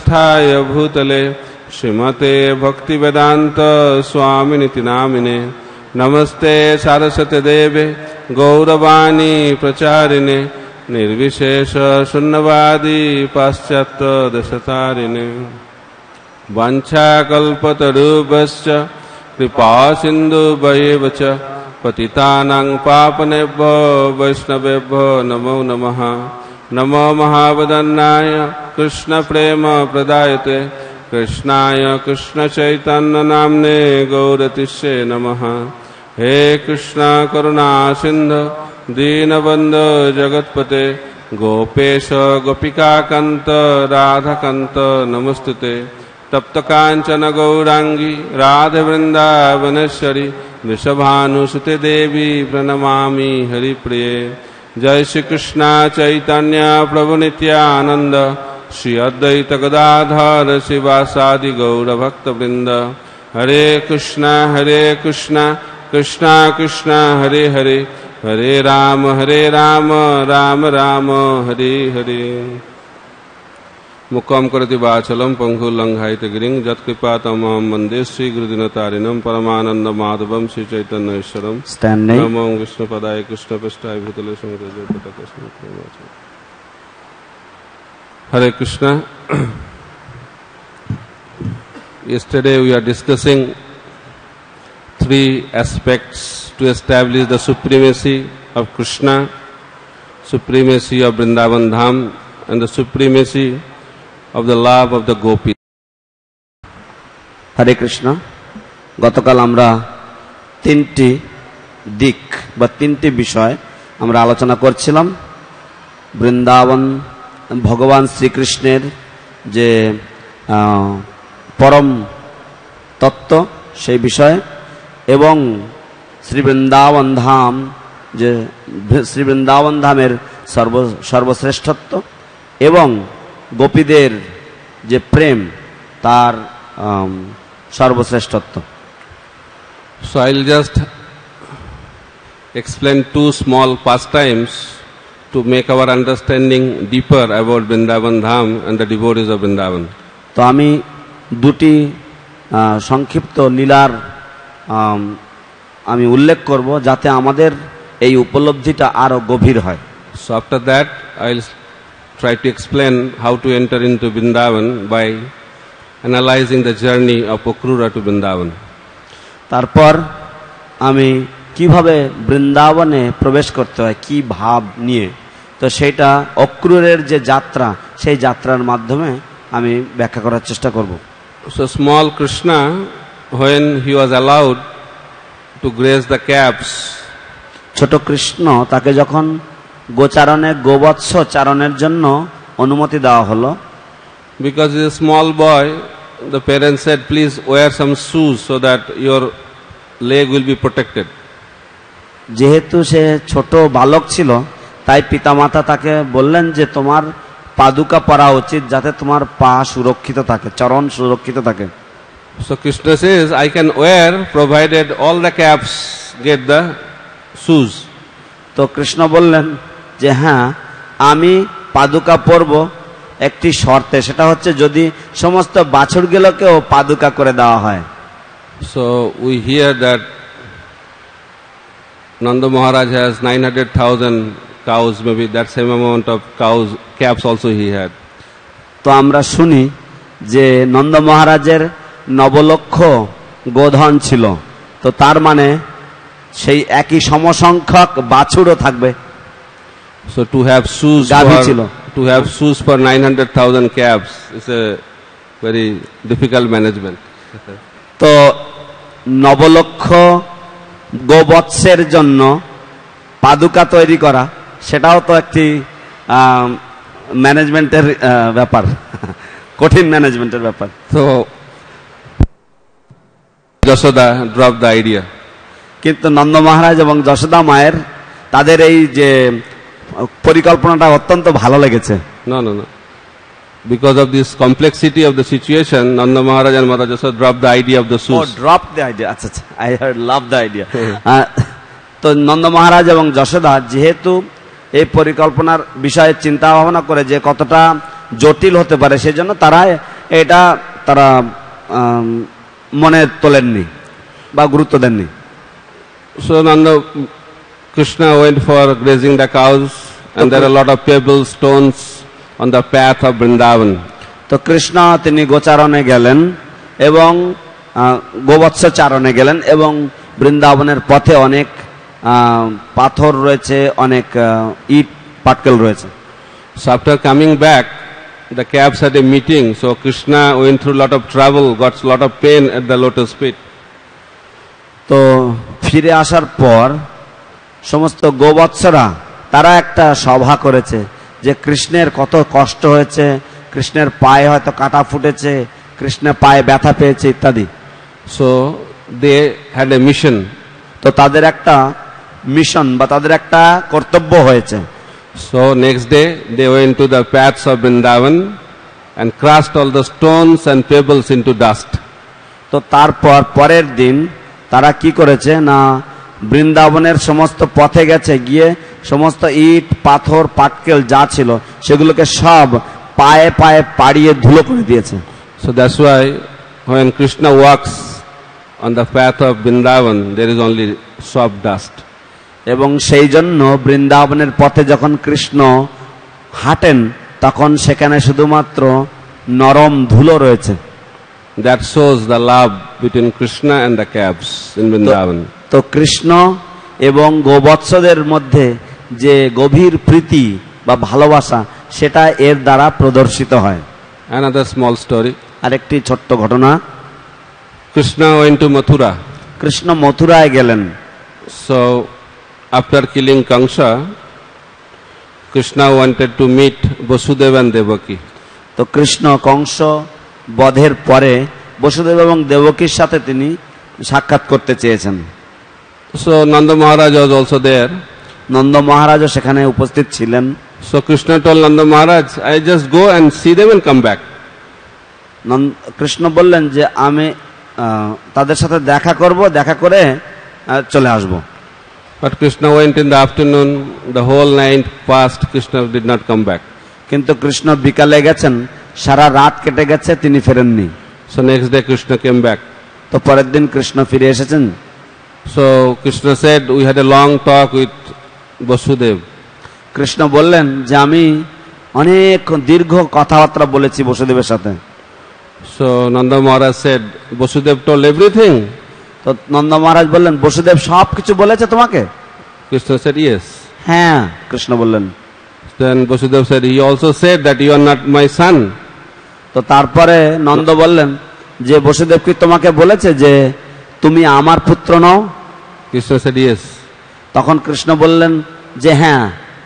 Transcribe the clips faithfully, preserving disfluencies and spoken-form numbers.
नित्यानंदाख्यानस्थाय भूतले श्रीमते भक्तिवेदांत स्वामिनिति नामिने नमस्ते सारस्वती देवे गौरवाणी प्रचारिणे निर्विशेष शून्यवादी पाश्चात्य दशतारिणे वाञ्छाकल्पतरुभ्यश्च कृपा सिन्धुभ्येव च पतितानां पावनेभ्यो वैष्णवेभ्यो नमो नमः। नमो महावदन्नाय कृष्ण प्रेम प्रदायते कृष्णाय कृष्ण चैतन्य नाम्ने गौरतिष्ये नमः। हे कृष्ण करुणा सिंधु दीनबंधु जगत्पते गोपेश गोपिकाकांत राधाकांत नमस्तुते। तप्त कांचन गौरांगी राधे वृंदावनेश्वरी वृषभानुसुते देवी प्रणमामि हरिप्रिये। जय श्री कृष्ण चैतन्य प्रभु नित्यानंद श्री अद्वैत गदाधर शिवासादि गौर भक्त वृंद। हरे कृष्णा हरे कृष्णा कृष्णा कृष्णा हरे हरे हरे राम हरे राम राम राम हरे हरे। मुक्कम करति वाचलम पंगुलंघायते गिरिं यत्कृपातमहं वन्दे श्री गुरुदिनतारिणं परमानंद माधवम श्री चैतन्येश्वरम। नमो विष्णुपदाय कृष्णपृष्ठाय भूतले स्मृतये पताकस्मै। Hare Krishna. Yesterday we are discussing three aspects to establish the supremacy of Krishna, supremacy of Vrindavan Dham, and the supremacy of the love of the Gopis. Hare Krishna. গতকাল আমরা তিনটি দিক বা তিনটি বিষয় আমরা আলোচনা করছিলাম। বৃন্দাবন ভগবান শ্রীকৃষ্ণের যে পরম তত্ত্ব সেই বিষয়ে এবং শ্রী বৃন্দাবন ধাম যে শ্রী বৃন্দাবন ধামের সর্ব সর্বশ্রেষ্ঠত্ব এবং গোপীদের যে প্রেম তার সর্বশ্রেষ্ঠত্ব। So I'll just explain two small pastimes to make our understanding deeper about Vrindavan Dham and the devotees of Vrindavan. তো আমি দুটি সংক্ষিপ্ত লীলার আমি উল্লেখ করব যাতে আমাদের এই উপলব্ধিটা আরো গভীর হয়। So after that I'll try to explain how to enter into Vrindavan by analyzing the journey of Akrura to Vrindavan. তারপর আমি কিভাবে বৃন্দাবনে প্রবেশ করতে হয় কি ভাব নিয়ে, তো সেটা অক্রুরের যে যাত্রা সেই যাত্রার মাধ্যমে আমি ব্যাখ্যা করার চেষ্টা করব। So small Krishna, when he was allowed to graze the calves, ছোট কৃষ্ণ তাকে যখন গোচারণে গোবৎস চারণের জন্য অনুমতি দেওয়া হলো, because he is a small boy, the parents said please wear some shoes so that your leg will be protected. যেহেতু সে ছোট বালক ছিল তাই পিতামাতা তাকে বললেন যে তোমার পাদুকা পরা উচিত যাতে তোমার পা সুরক্ষিত থাকে, চরণ সুরক্ষিত থাকে। So Krishna says I can wear provided all the calves get the shoes. তো কৃষ্ণ বললেন যে হ্যাঁ আমি পাদুকা পরব একটি শর্তে, সেটা হচ্ছে যদি সমস্ত বাছুরগুলোকেও পাদুকা করে দেওয়া হয়। So we hear that Nanda Maharaj has nine hundred thousand cows, maybe that same amount of cows, calves also he had. তো আমরা শুনি যে নন্দ মহারাজের নবলক্ষ গোধন ছিল, তো তার মানে সেই একই সমসংখ্যক বাছুরও থাকবে। So to have shoes for, to have shoes for nine hundred thousand calves is a very difficult management. তো নবলক্ষ গোবৎসের জন্য পাদুকা তৈরি করা সেটাও তো একটি ম্যানেজমেন্টের ব্যাপার, কঠিন ম্যানেজমেন্টের ব্যাপার। So Jashoda dropped the idea. কিন্তু নন্দ মহারাজ এবং যশোদা মায়ের তাদের এই যে পরিকল্পনাটা অত্যন্ত ভালো লেগেছে। No, no, no. Because of this complexity of the situation, Nanda Maharaj and Mata Jashoda dropped the idea of the shoes. Oh, dropped the idea. আচ্ছা আচ্ছা, I heard love the idea. তো নন্দ মহারাজ এবং যশোদা যেহেতু এই পরিকল্পনার বিষয়ে চিন্তা ভাবনা করে যে কতটা জটিল হতে পারে, সেজন্য তারা এটা তারা আম, মনে তোলেননি বা গুরুত্ব দেননি। So Nanda Krishna went for grazing the cows, and there are a lot of pebbles, stones on the path of Vrindavan. তো কৃষ্ণ তিনি গোচারণে গেলেন এবং আহ, গোবৎস চারণে গেলেন এবং বৃন্দাবনের পথে অনেক আহ, পাথর রয়েছে, অনেক আহ, ইট পাটকেল রয়েছে। So after coming back, the calves had a meeting. So Krishna went through a lot of trouble, got a lot of pain at the lotus feet. তো ফিরে আসার পর সমস্ত গোবৎসরা তারা একটা সভা করেছে যে কৃষ্ণের কত কষ্ট হয়েছে, কৃষ্ণের পায়ে হয়তো কাটা ফুটেছে, কৃষ্ণের পায়ে ব্যথা পেয়েছে ইত্যাদি। So they had a mission. তো তাদের একটা মিশন বা তাদের একটা কর্তব্য হয়েছে। So next day they went to the paths of Vrindavan and crushed all the stones and pebbles into dust. তো তারপর পরের দিন তারা কি করেছে না বৃন্দাবনের সমস্ত পথে গেছে, গিয়ে সমস্ত ইট পাথর পাটকেল যা ছিল সেগুলোকে সব পায়ে পায়ে পাড়িয়ে ধুলো করে দিয়েছে। So that's why when Krishna walks on the path of Vrindavan, there is only soft dust. এবং সেই জন্য বৃন্দাবনের পথে যখন কৃষ্ণ হাঁটেন তখন সেখানে শুধুমাত্র নরম ধুলো রয়েছে। That shows the love between Krishna and the calves in Vrindavan. তো কৃষ্ণ এবং গোবৎসদের মধ্যে যে গভীর প্রীতি বা ভালোবাসা সেটা এর দ্বারা প্রদর্শিত হয়। Another small story. আরেকটি ছোট্ট ঘটনা, Krishna went to Mathura. Krishna মথুরায় গেলেন। So after killing Kamsa, Krishna wanted to meet Vasudeva and Devaki. তো কৃষ্ণ কংস বধের পরে বসুদেব এবং দেবকীর সাথে তিনি সাক্ষাৎ করতে চেয়েছেন। So Nanda Maharaj was also there. Nanda মহারাজও সেখানে উপস্থিত ছিলেন। So Krishna told Nanda Maharaj, I just go and see them and come back. Nanda- Krishna বললেন যে আমি আহ, তাদের সাথে দেখা করব, দেখা করে আহ, চলে আসব। But Krishna went in the afternoon, the whole night passed, Krishna did not come back. কিন্তু কৃষ্ণ বিকালে গেছেন, সারা রাত কেটে গেছে, তিনি ফেরেননি। So next day Krishna came back. তো পরের দিন কৃষ্ণ ফিরে এসেছেন। So Krishna said, we had a long talk with Vasudeva. Krishna বললেন যে আমি অনেক দীর্ঘ কথাবার্তা বলেছি বসুদেবের সাথে। So Nanda Maharaj said, Vasudeva told everything. তো নন্দ মহারাজ বললেন বসুদেব সব কিছু বলেছে তোমাকে? Krishna said, yes. হ্যাঁ, কৃষ্ণ বললেন। Then Vasudeva said, he also said that you are not my son. তো তারপরে নন্দ বললেন যে বসুদেব কি তোমাকে বলেছে যে তুমি আমার পুত্র নও? Krishna said, yes. তখন কৃষ্ণ বললেন যে হ্যাঁ।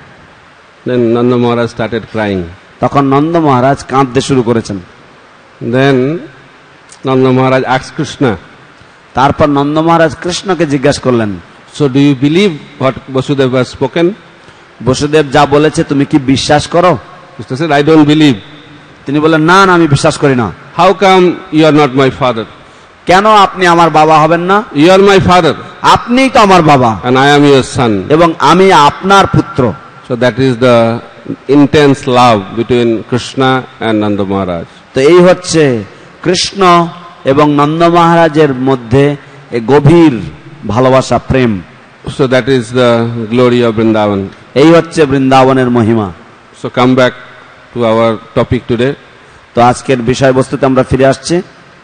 Then Nanda Maharaj started crying. তখন নন্দ মহারাজ কাঁদতে শুরু করেছেন। Then Nanda Maharaj asked Krishna, তারপর নন্দ মহারাজ কৃষ্ণকে জিজ্ঞাসা করলেন, so do you believe what Vasudeva has spoken? Vasudev যা বলেছে তুমি কি বিশ্বাস করো? Krishna said, I don't believe. তিনি বললেন না না আমি বিশ্বাস করি না। How come you are not my father? কেন আপনি আমার বাবা হবেন না? You are my father আপনিই তো আমার বাবা and I am your son. এবং আমি আপনার পুত্র। So that is the intense love between Krishna and Nanda Maharaj. তো এই হচ্ছে কৃষ্ণ এবং নন্দ মহারাজের মধ্যে এই গভীর ভালোবাসা, প্রেম। So that is the glory of Vrindavan. এই হচ্ছে বৃন্দাবনের মহিমা। So come back to our topic today. তো আজকের বিষয়বস্তুতে আমরা ফিরে আসছি।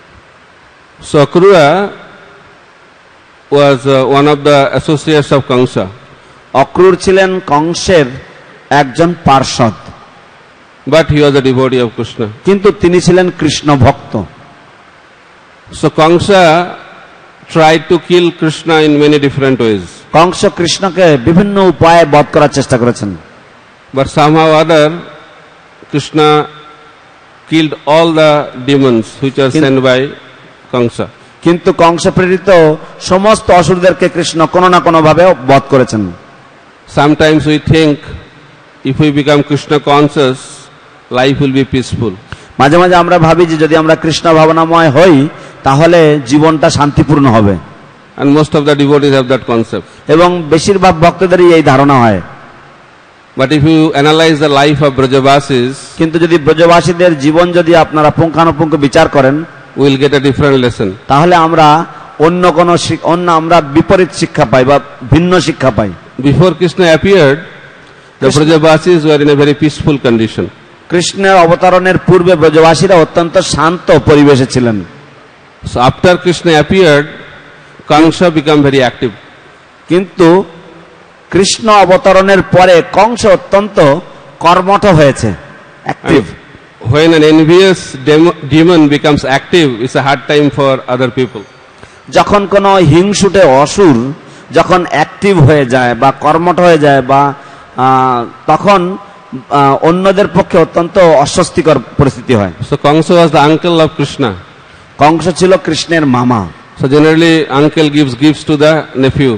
So Akrura was uh, one of the associates of Kamsa. Akrura ছিলেন কংসের একজন পার্ষদ, But he was a devotee of Krishna. কিন্তু তিনি ছিলেন কৃষ্ণ ভক্ত। So Kamsa tried to kill Krishna in many different ways. Kansa কৃষ্ণকে বিভিন্ন উপায়ে বধ করার চেষ্টা করেছেন, But somehow or other, Krishna killed all the demons which are Kin- sent by Kamsa. কিন্তু কংস প্রেরিত সমস্ত অসুরদেরকে কৃষ্ণ কোনো না কোনো ভাবে বধ করেছেন। Sometimes we think if we become Krishna conscious, life will be peaceful. মাঝে মাঝে আমরা ভাবি যে যদি আমরা কৃষ্ণ ভাবনাময় হই তাহলে জীবনটা শান্তিপূর্ণ হবে, And most of the devotees have that concept. এবং বেশিরভাগ ভক্তদেরই এই ধারণা হয়। But if you analyze the life of Brajavasis, কিন্তু যদি ব্রজবাসীদের জীবন যদি আপনারা পুঙ্খানুপুঙ্খ বিচার করেন, we will get a different lesson. তাহলে আমরা অন্য কোন অন্য আমরা বিপরীত শিক্ষা পাই বা ভিন্ন শিক্ষা পাই। Before Krishna appeared, the Krishna- Brajavasis were in a very peaceful condition. কৃষ্ণের অবতরণের পূর্বে ব্রজবাসীরা অত্যন্ত শান্ত পরিবেশে ছিলেন। So after Krishna appeared, Kamsa became very active. কিন্তু কৃষ্ণ অবতরণের পরে কংস অত্যন্ত কর্মঠ হয়েছে, active. When an envious demo- demon becomes active, it's a hard time for other people. যখন কোন হিংসুটে অসুর যখন অ্যাক্টিভ হয়ে যায় বা কর্মঠ হয়ে যায় বা আহ, তখন আহ, অন্যদের পক্ষে অত্যন্ত অস্বস্তিকর পরিস্থিতি হয়। So Kamsa was the uncle of Krishna. Kansa ছিল কৃষ্ণের মামা। So generally, uncle gives gifts to the nephew.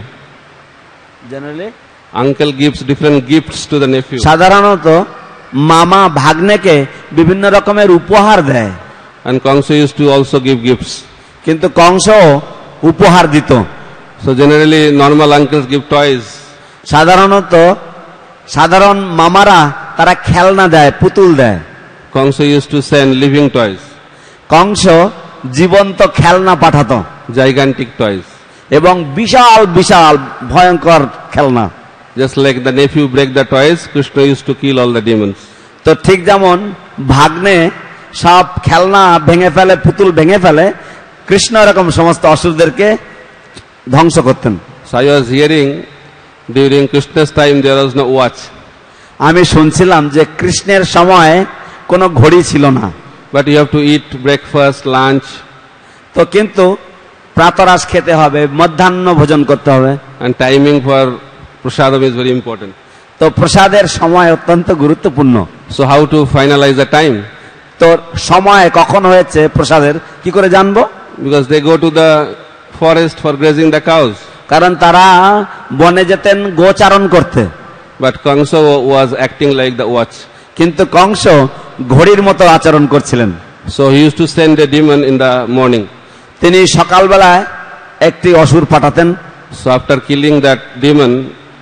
Generally Uncle gives different gifts to the nephew. সাধারণত মামা ভাগ্নেকে বিভিন্ন রকমের উপহার দেয়, And Kamsa used to also give gifts. কিন্তু কংস উপহার দিত। So generally, normal uncles give toys. সাধারণত সাধারণ মামারা তারা খেলনা দেয়, পুতুল দেয়। Kamsa used to send living toys, Kansa জীবন্ত খেলনা পাঠাতো gigantic toys. এবং বিশাল বিশাল ভয়ঙ্কর খেলনা। Just like the nephew break the toys, Krishna used to kill all the demons. তো ঠিক যেমন ভাগ্নে সব খেলনা ভেঙে ফেলে, পুতুল ভেঙে ফেলে, কৃষ্ণ এরকম সমস্ত অসুরদেরকে ধ্বংস করতেন। So I was hearing during Krishna's time there was no watch, আমি শুনছিলাম যে কৃষ্ণের সময় কোনো ঘড়ি ছিল না, but you have to eat breakfast, lunch, তো কিন্তু প্রাতরাশ খেতে হবে, মধ্যাহ্ন ভোজন করতে হবে, and timing for prasadam is very important. তো প্রসাদের সময় অত্যন্ত গুরুত্বপূর্ণ। So how to finalize the time? তো সময় কখন হয়েছে প্রসাদের কি করে জানবো? Because they go to the forest for grazing the cows. কারণ তারা বনে যেতেন গোচারণ করতে, But Kamsa wa- was acting like the watch. কিন্তু কংস ঘড়ির মতো আচরণ করছিলেন। So he used to send a demon in the morning. তিনি সকালবেলায় একটি অসুর পাঠাতেন। So after killing that demon,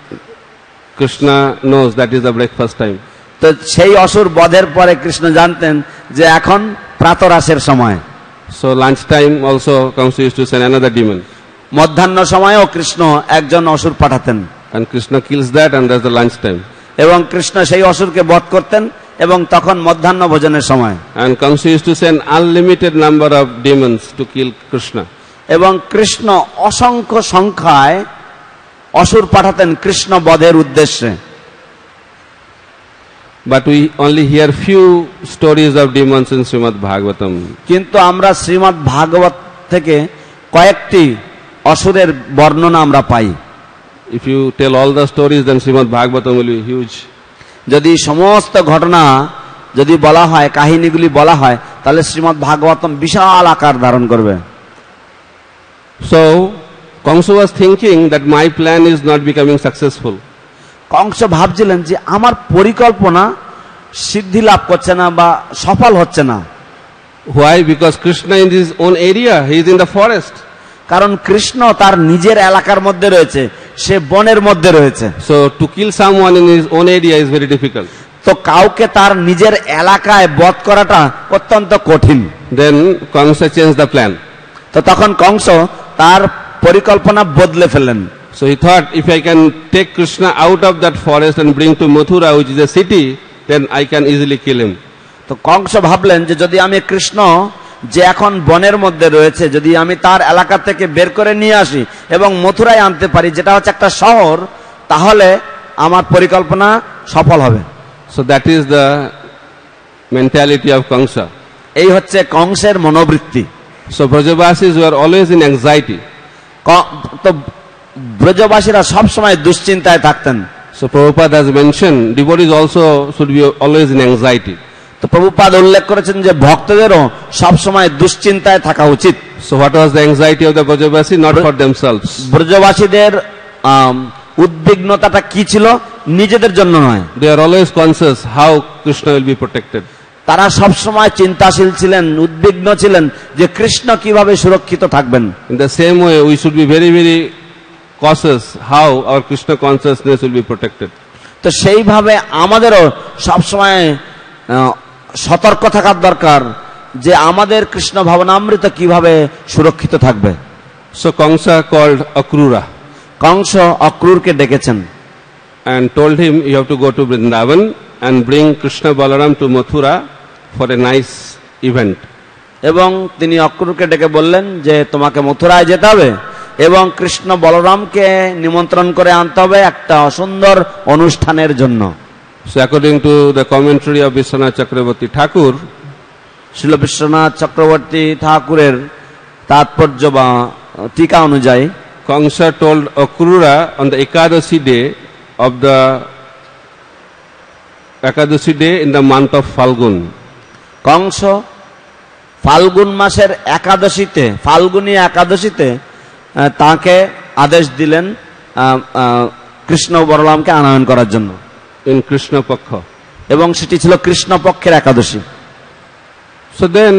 Krishna knows that is the breakfast time. তো সেই অসুর বধের পরে কৃষ্ণ জানতেন যে এখন প্রাতরাশের সময়। So lunch time also Kamsa used to send another demon. মধ্যাহ্ন সময়েও কৃষ্ণ একজন অসুর পাঠাতেন And Krishna kills that and that's the lunch time. এবং কৃষ্ণ সেই অসুরকে বধ করতেন এবং তখন মধ্যাহ্ন ভোজনের সময়। And Kamsa used to send unlimited number of demons to kill Krishna. এবং কৃষ্ণ অসংখ্য সংখ্যায় অসুর পাঠাতেন কৃষ্ণ বধের উদ্দেশ্যে। But we only hear few stories of demons in Srimad Bhagavatam. কিন্তু আমরা শ্রীমদ্ ভাগবত থেকে কয়েকটি অসুরের বর্ণনা আমরা পাই। If you tell all the stories, then Srimad Bhagavatam will be huge. যদি সমস্ত ঘটনা যদি বলা হয়, কাহিনীগুলি বলা হয়, তাহলে শ্রীমদ্ ভাগবতম বিশাল আকার ধারণ করবে। So Kamsa was thinking that my plan is not becoming successful. Kansa ভাবছিলেন যে আমার পরিকল্পনা সিদ্ধি লাভ করছে না বা সফল হচ্ছে না। Why? Because Krishna in his own area, he is in the forest. কারণ কৃষ্ণ তার নিজের এলাকার মধ্যে রয়েছে, সে বনের মধ্যে রয়েছে। So to kill someone in his own area is very difficult. তো কাউকে তার নিজের এলাকায় বধ করাটা অত্যন্ত কঠিন। Then Kamsa changed the plan. তো তখন কংস তার পরিকল্পনা বদলে ফেললেন। So he thought, if I can take Krishna out of that forest and bring to Mathura, which is a city, then I can easily kill him. তো কংস ভাবলেন যে যদি আমি কৃষ্ণ যে এখন বনের মধ্যে রয়েছে, যদি আমি তার এলাকা থেকে বের করে নিয়ে আসি এবং মথুরায় আনতে পারি, যেটা হচ্ছে একটা শহর, তাহলে আমার পরিকল্পনা সফল হবে। So that is the mentality of Kamsa. এই হচ্ছে কংসের মনোবৃত্তি। So Brajavasis were always in anxiety. ক- তো ব্রজবাসীরা সব সময় দুশ্চিন্তায় থাকতেন। So Prabhupada has mentioned, devotees also should be always in anxiety. তো প্রভুপাদ উল্লেখ করেছেন যে ভক্তদেরও সব সময় দুশ্চিন্তায় থাকা উচিত। So what was the anxiety of the Brajavasi? Not for themselves. ব্রজবাসীদের আম, উদ্বিগ্নতাটা কি ছিল? নিজেদের জন্য নয়। They are always conscious how Krishna will be protected. তারা সব সময় চিন্তাশীল ছিলেন, উদ্বিগ্ন ছিলেন যে কৃষ্ণ কিভাবে সুরক্ষিত থাকবেন। In the same way, we should be very, very cautious how our Krishna consciousness will be protected. তো সেইভাবে আমাদেরও সবসময় সতর্ক থাকার দরকার যে আমাদের কৃষ্ণ ভাবনামৃত কিভাবে সুরক্ষিত থাকবে। So Kamsa called Akrura Kansa অক্রূরকে ডেকেছেন and told him, you have to go to Vrindavan and bring Krishna Balaram to Mathura for a nice event. এবং তিনি অক্রূরকে ডেকে বললেন যে তোমাকে মথুরায় যেতে হবে এবং কৃষ্ণ বলরামকে নিমন্ত্রণ করে আনতে হবে একটা সুন্দর অনুষ্ঠানের জন্য। So according to the commentary of Vishwanath Chakravarti Thakur, শিল বিশ্বনাথ চক্রবর্তী ঠাকুরের তাৎপর্য বা টিকা অনুযায়ী Kamsa told Akrura on the Ekadashi day of the Ekadashi day in the month of Falgun. Kansa ফাল্গুন মাসের একাদশীতে ফাল্গুনী একাদশীতে তাকে আদেশ দিলেন কৃষ্ণ বলরামকে আনয়ন করার জন্য In Krishna Pakha. এবং সেটি ছিল কৃষ্ণ পক্ষের একাদশী। So then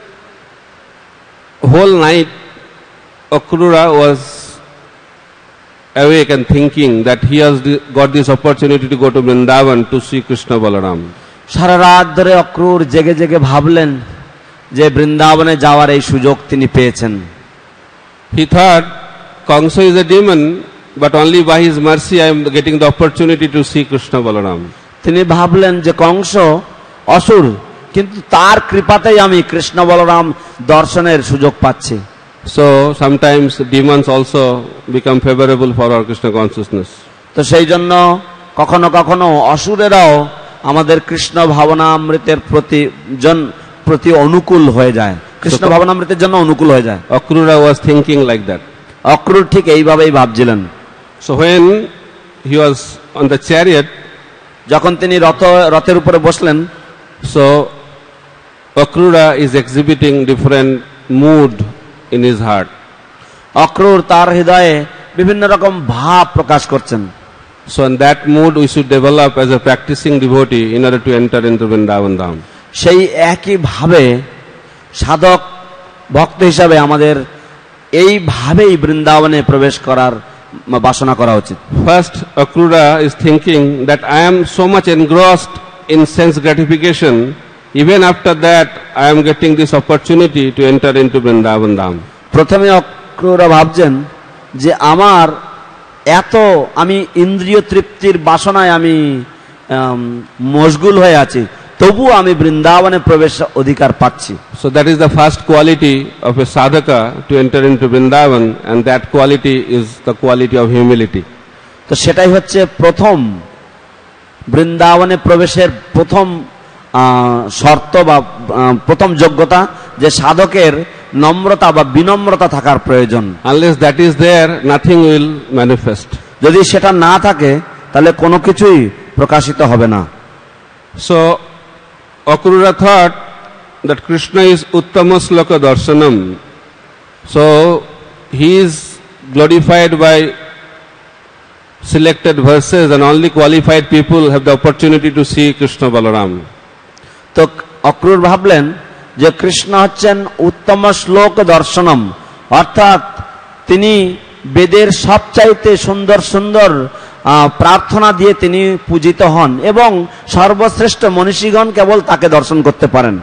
whole night Akrura was awake and thinking that he has got this opportunity to go to Vrindavan to see Krishna Balaram. সারা রাত ধরে অক্রূর জেগে জেগে ভাবলেন যে বৃন্দাবনে যাওয়ার এই সুযোগ তিনি পেয়েছেন। He thought Kamsa is a demon, but only by his mercy I am getting the opportunity to see Krishna Balaram. তিনি ভাবলেন যে কংস অসুর, কিন্তু তার কৃপাতেই আমি কৃষ্ণ বলরাম দর্শনের সুযোগ পাচ্ছি। So sometimes demons also become favorable for our Krishna consciousness. তো সেই জন্য কখনো কখনো অসুরেরাও আমাদের কৃষ্ণ ভাবনামৃতের প্রতি জন প্রতি অনুকূল হয়ে যায়, কৃষ্ণ ভাবনামৃতের জন্য অনুকূল হয়ে যায়। Akrura was thinking like that. Akrura ঠিক এইভাবেই ভাবছিলেন। So when he was on the chariot, যখন তিনি রথ রথের উপরে বসলেন, so Akrura is exhibiting different mood in his heart. Akrura তার হৃদয়ে বিভিন্ন রকম ভাব প্রকাশ করছেন। So in that mood we should develop as a practicing devotee in order to enter into Vrindavan Dham. সেই একই ভাবে সাধক ভক্ত হিসাবে আমাদের এইভাবেই বৃন্দাবনে প্রবেশ করার বাসনা করা উচিত। First, Akrura is thinking that I am so much engrossed in sense gratification, even after that I am getting this opportunity to enter into Vrindavan Dham. প্রথমে অক্রূরা ভাবছেন যে আমার এত আমি ইন্দ্রিয় তৃপ্তির বাসনায় আমি মশগুল হয়ে আছি, তবু আমি বৃন্দাবনে প্রবেশ অধিকার পাচ্ছি। So that is the first quality of a sadhaka to enter into Vrindavan, and that quality is the quality of humility. তো সেটাই হচ্ছে প্রথম বৃন্দাবনে প্রবেশের প্রথম শর্ত বা প্রথম যোগ্যতা, যে সাধকের নম্রতা বা বিনম্রতা থাকার প্রয়োজন। Unless that is there, nothing will manifest. যদি সেটা না থাকে তাহলে কোনো কিছুই প্রকাশিত হবে না। So Akrura thought that Krishna is Uttama Sloka Darshanam. So he is glorified by selected verses, and only qualified people have the opportunity to see Krishna Balaram. তো অক্রূর ভাবলেন যে কৃষ্ণ হচ্ছেন উত্তম শ্লোক দর্শনম, অর্থাৎ তিনি বেদের সবচাইতে সুন্দর সুন্দর প্রার্থনা দিয়ে তিনি পূজিত হন এবং সর্বশ্রেষ্ঠ মনীষীগণ কেবল তাকে দর্শন করতে পারেন।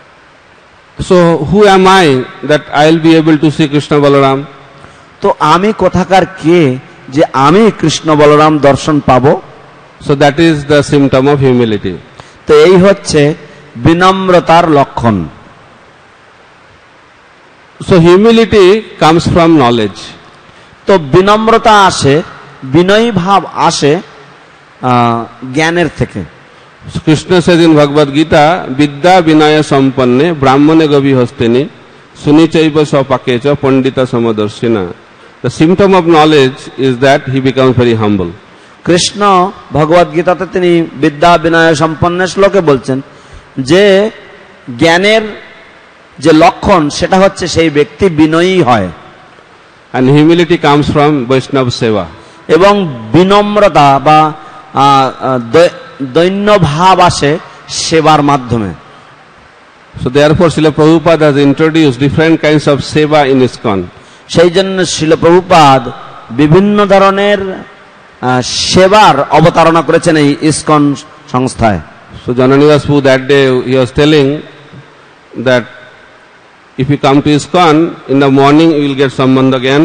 So who am I that I will be able to see Krishna Balaram? তো আমি কোথাকার কে যে আমি কৃষ্ণ বলরাম দর্শন পাবো? So that is the symptom of humility. তো এই হচ্ছে বিনম্রতার লক্ষণ। So humility comes from knowledge. তো বিনম্রতা আসে, বিনয়ী ভাব আসে জ্ঞানের থেকে। Krishna says in Bhagavad Gita, Vidya Vinaya Sampanne Brahmane Gavi Hastini Sunichaiva Sapakecha Pandita Samadarshina. The symptom of knowledge is that he becomes very humble. Krishna ভগবদ গীতাতে তিনি বিদ্যা বিনয় সম্পন্ন শ্লোকে বলছেন যে জ্ঞানের যে লক্ষণ সেটা হচ্ছে সেই ব্যক্তি বিনয়ী হয়। And humility comes from Vaishnava Seva. এবং বিনম্রতা বা দৈন্য ভাব আসে সেবার মাধ্যমে। So therefore Srila Prabhupada has introduced different kinds of seva in ISKCON. সেই জন্য শ্রীল প্রভুপাদ বিভিন্ন ধরনের সেবার অবতারণা করেছেন এই ইসকন সংস্থায়। So Jananidas Prabhu that day he was telling that if you come to ISKCON in the morning you will get Sambandha Gyan.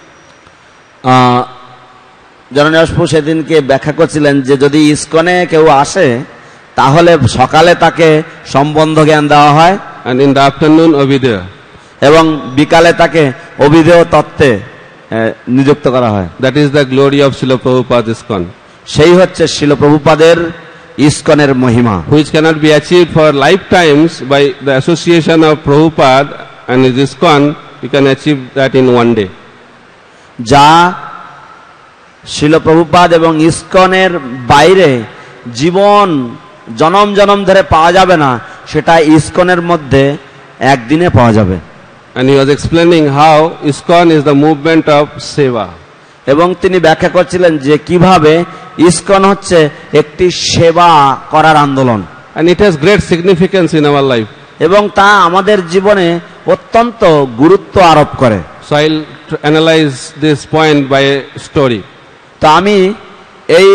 জননীদাস প্রভু সেদিনকে ব্যাখ্যা করছিলেন যে যদি ইসকনে কেউ আসে তাহলে সকালে তাকে সম্বন্ধ জ্ঞান দেওয়া হয়, and in the afternoon Avidya, এবং বিকালে তাকে অভিধেয় তত্ত্বে নিযুক্ত করা হয়। That is the glory of Srila Prabhupada ISKCON. সেই হচ্ছে শিল প্রভুপাদের ইসকনের মহিমা, which cannot be achieved for lifetimes by the association of Prabhupada and his ISKCON. You can achieve that in one day. যা শিল প্রভুপাদ এবং ইসকনের বাইরে জীবন জনম জনম ধরে পাওয়া যাবে না, সেটা ইসকনের মধ্যে একদিনে পাওয়া যাবে। And he was explaining how ISKCON is the movement of seva. এবং তিনি ব্যাখ্যা করছিলেন যে কিভাবে ইসকন হচ্ছে একটি সেবা করার আন্দোলন, and it has great significance in our life, এবং তা আমাদের জীবনে অত্যন্ত গুরুত্ব আরোপ করে। So I'll analyze this point by a story. তো আমি এই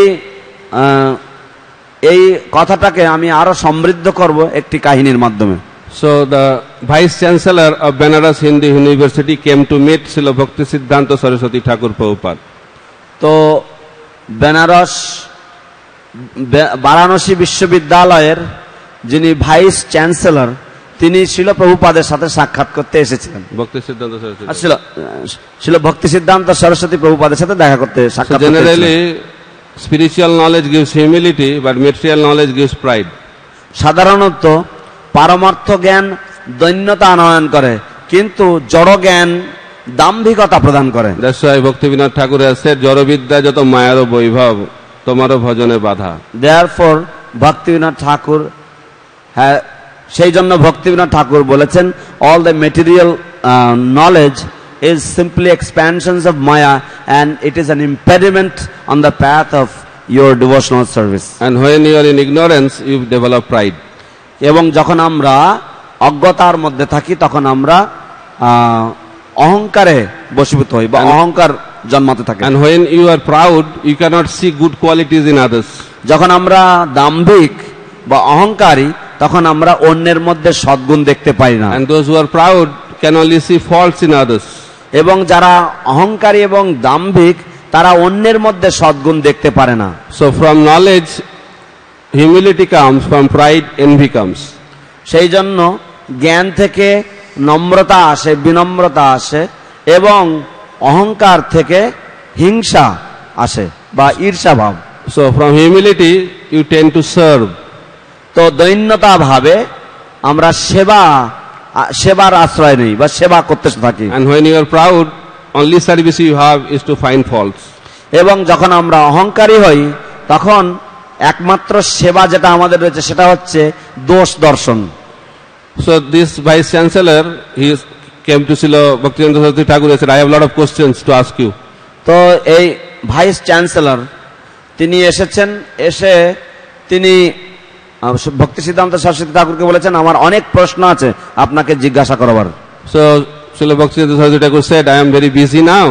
এই কথাটাকে আমি আরো সমৃদ্ধ করব একটি কাহিনীর মাধ্যমে। So the Vice Chancellor of Banaras Hindu University came to meet Srila Bhaktisiddhanta Saraswati Thakur Prabhupada. তো বেনারস বারাণসী বিশ্ববিদ্যালয়ের যিনি ভাইস চ্যান্সেলর তিনি শিল প্রভুপাদের সাথে সাক্ষাৎ করতে এসেছিলেন। Bhaktisiddhanta Saraswati. আসলে শিল ভক্তি সিদ্ধান্ত সরস্বতী প্রভুপাদের সাথে দেখা করতে সাক্ষাৎ করতে। Generally spiritual knowledge gives humility but material knowledge gives pride. সাধারণত পারমার্থ জ্ঞান দৈন্যতা আনয়ন করে, কিন্তু জড় জ্ঞান দাম্ভিকতা প্রদান করে। That's why Bhaktivinoda Thakur has said, জড়বিদ্যা যত মায়ার বৈভব তোমারও ভজনে বাধা। Therefore ভক্তিবিনোদ ঠাকুর হ্যাঁ সেই জন্য ভক্তিবিনোদ ঠাকুর বলেছেন, all the material uh, knowledge is simply expansions of Maya and it is an impediment on the path of your devotional service. And when you are in ignorance you develop pride. এবং যখন আমরা অজ্ঞতার মধ্যে থাকি তখন আমরা অহংকারে বশীভূত হই বা অহংকার জন্মাতে থাকে। And when you are proud you cannot see good qualities in others. যখন আমরা দাম্ভিক বা অহংকারী তখন আমরা অন্যের মধ্যে সদ্গুণ দেখতে পাই না। And those who are proud can only see faults in others. এবং যারা অহংকারী এবং দাম্ভিক তারা অন্যের মধ্যে সদ্গুণ দেখতে পারে না। So from knowledge humility comes, from pride envy comes. সেই জন্য জ্ঞান থেকে নম্রতা আসে, বিনম্রতা আসে, এবং অহংকার থেকে হিংসা আসে বা ঈর্ষা ভাব। So from humility you tend to serve. তো দৈন্যতা ভাবে আমরা সেবা সেবার আশ্রয় নেই বা সেবা করতে থাকি। And when you are proud only service you have is to find faults. এবং যখন আমরা অহংকারী হই তখন একমাত্র সেবা যেটা আমাদের রয়েছে সেটা হচ্ছে দোষ দর্শন। So this Vice Chancellor he came to Srila Bhaktivinoda Saraswati Thakur and said, I have a lot of questions to ask you. তো এই ভাইস চ্যান্সেলর তিনি এসেছেন, এসে তিনি ভক্তি সিদ্ধান্ত সরস্বতী ঠাকুরকে বলেছেন আমার অনেক প্রশ্ন আছে আপনাকে জিজ্ঞাসা করবার। So Srila Bhaktivinoda Saraswati Thakur said, I am very busy now,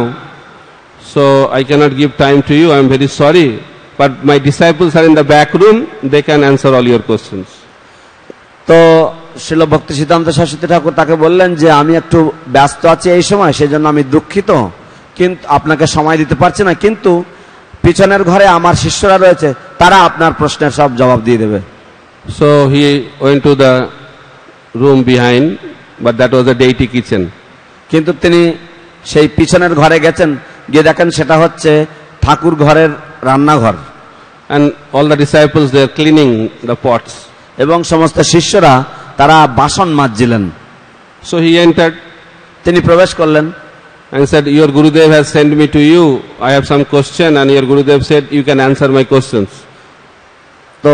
so I cannot give time to you. I am very sorry, but my disciples are in the back room, they can answer all your questions. তো শিল ভক্তি সিদ্ধান্ত সরস্বতী ঠাকুর তাকে বললেন যে আমি একটু ব্যস্ত আছি এই সময়, সেই জন্য আমি দুঃখিত, কিন্তু আপনাকে সময় দিতে পারছি না, কিন্তু পিছনের ঘরে আমার শিষ্যরা রয়েছে, তারা আপনার প্রশ্নের সব জবাব দিয়ে দেবে। So he went to the room behind, but that was a deity kitchen. কিন্তু তিনি সেই পিছনের ঘরে গেছেন, গিয়ে দেখেন সেটা হচ্ছে ঠাকুর ঘরের রান্নাঘর। And all the disciples they are cleaning the pots. এবং সমস্ত শিষ্যরা তারা বাসন মাজছিলেন। So he entered. তিনি প্রবেশ করলেন and said, your Gurudev has sent me to you. I have some question, and your Gurudev said you can answer my questions. তো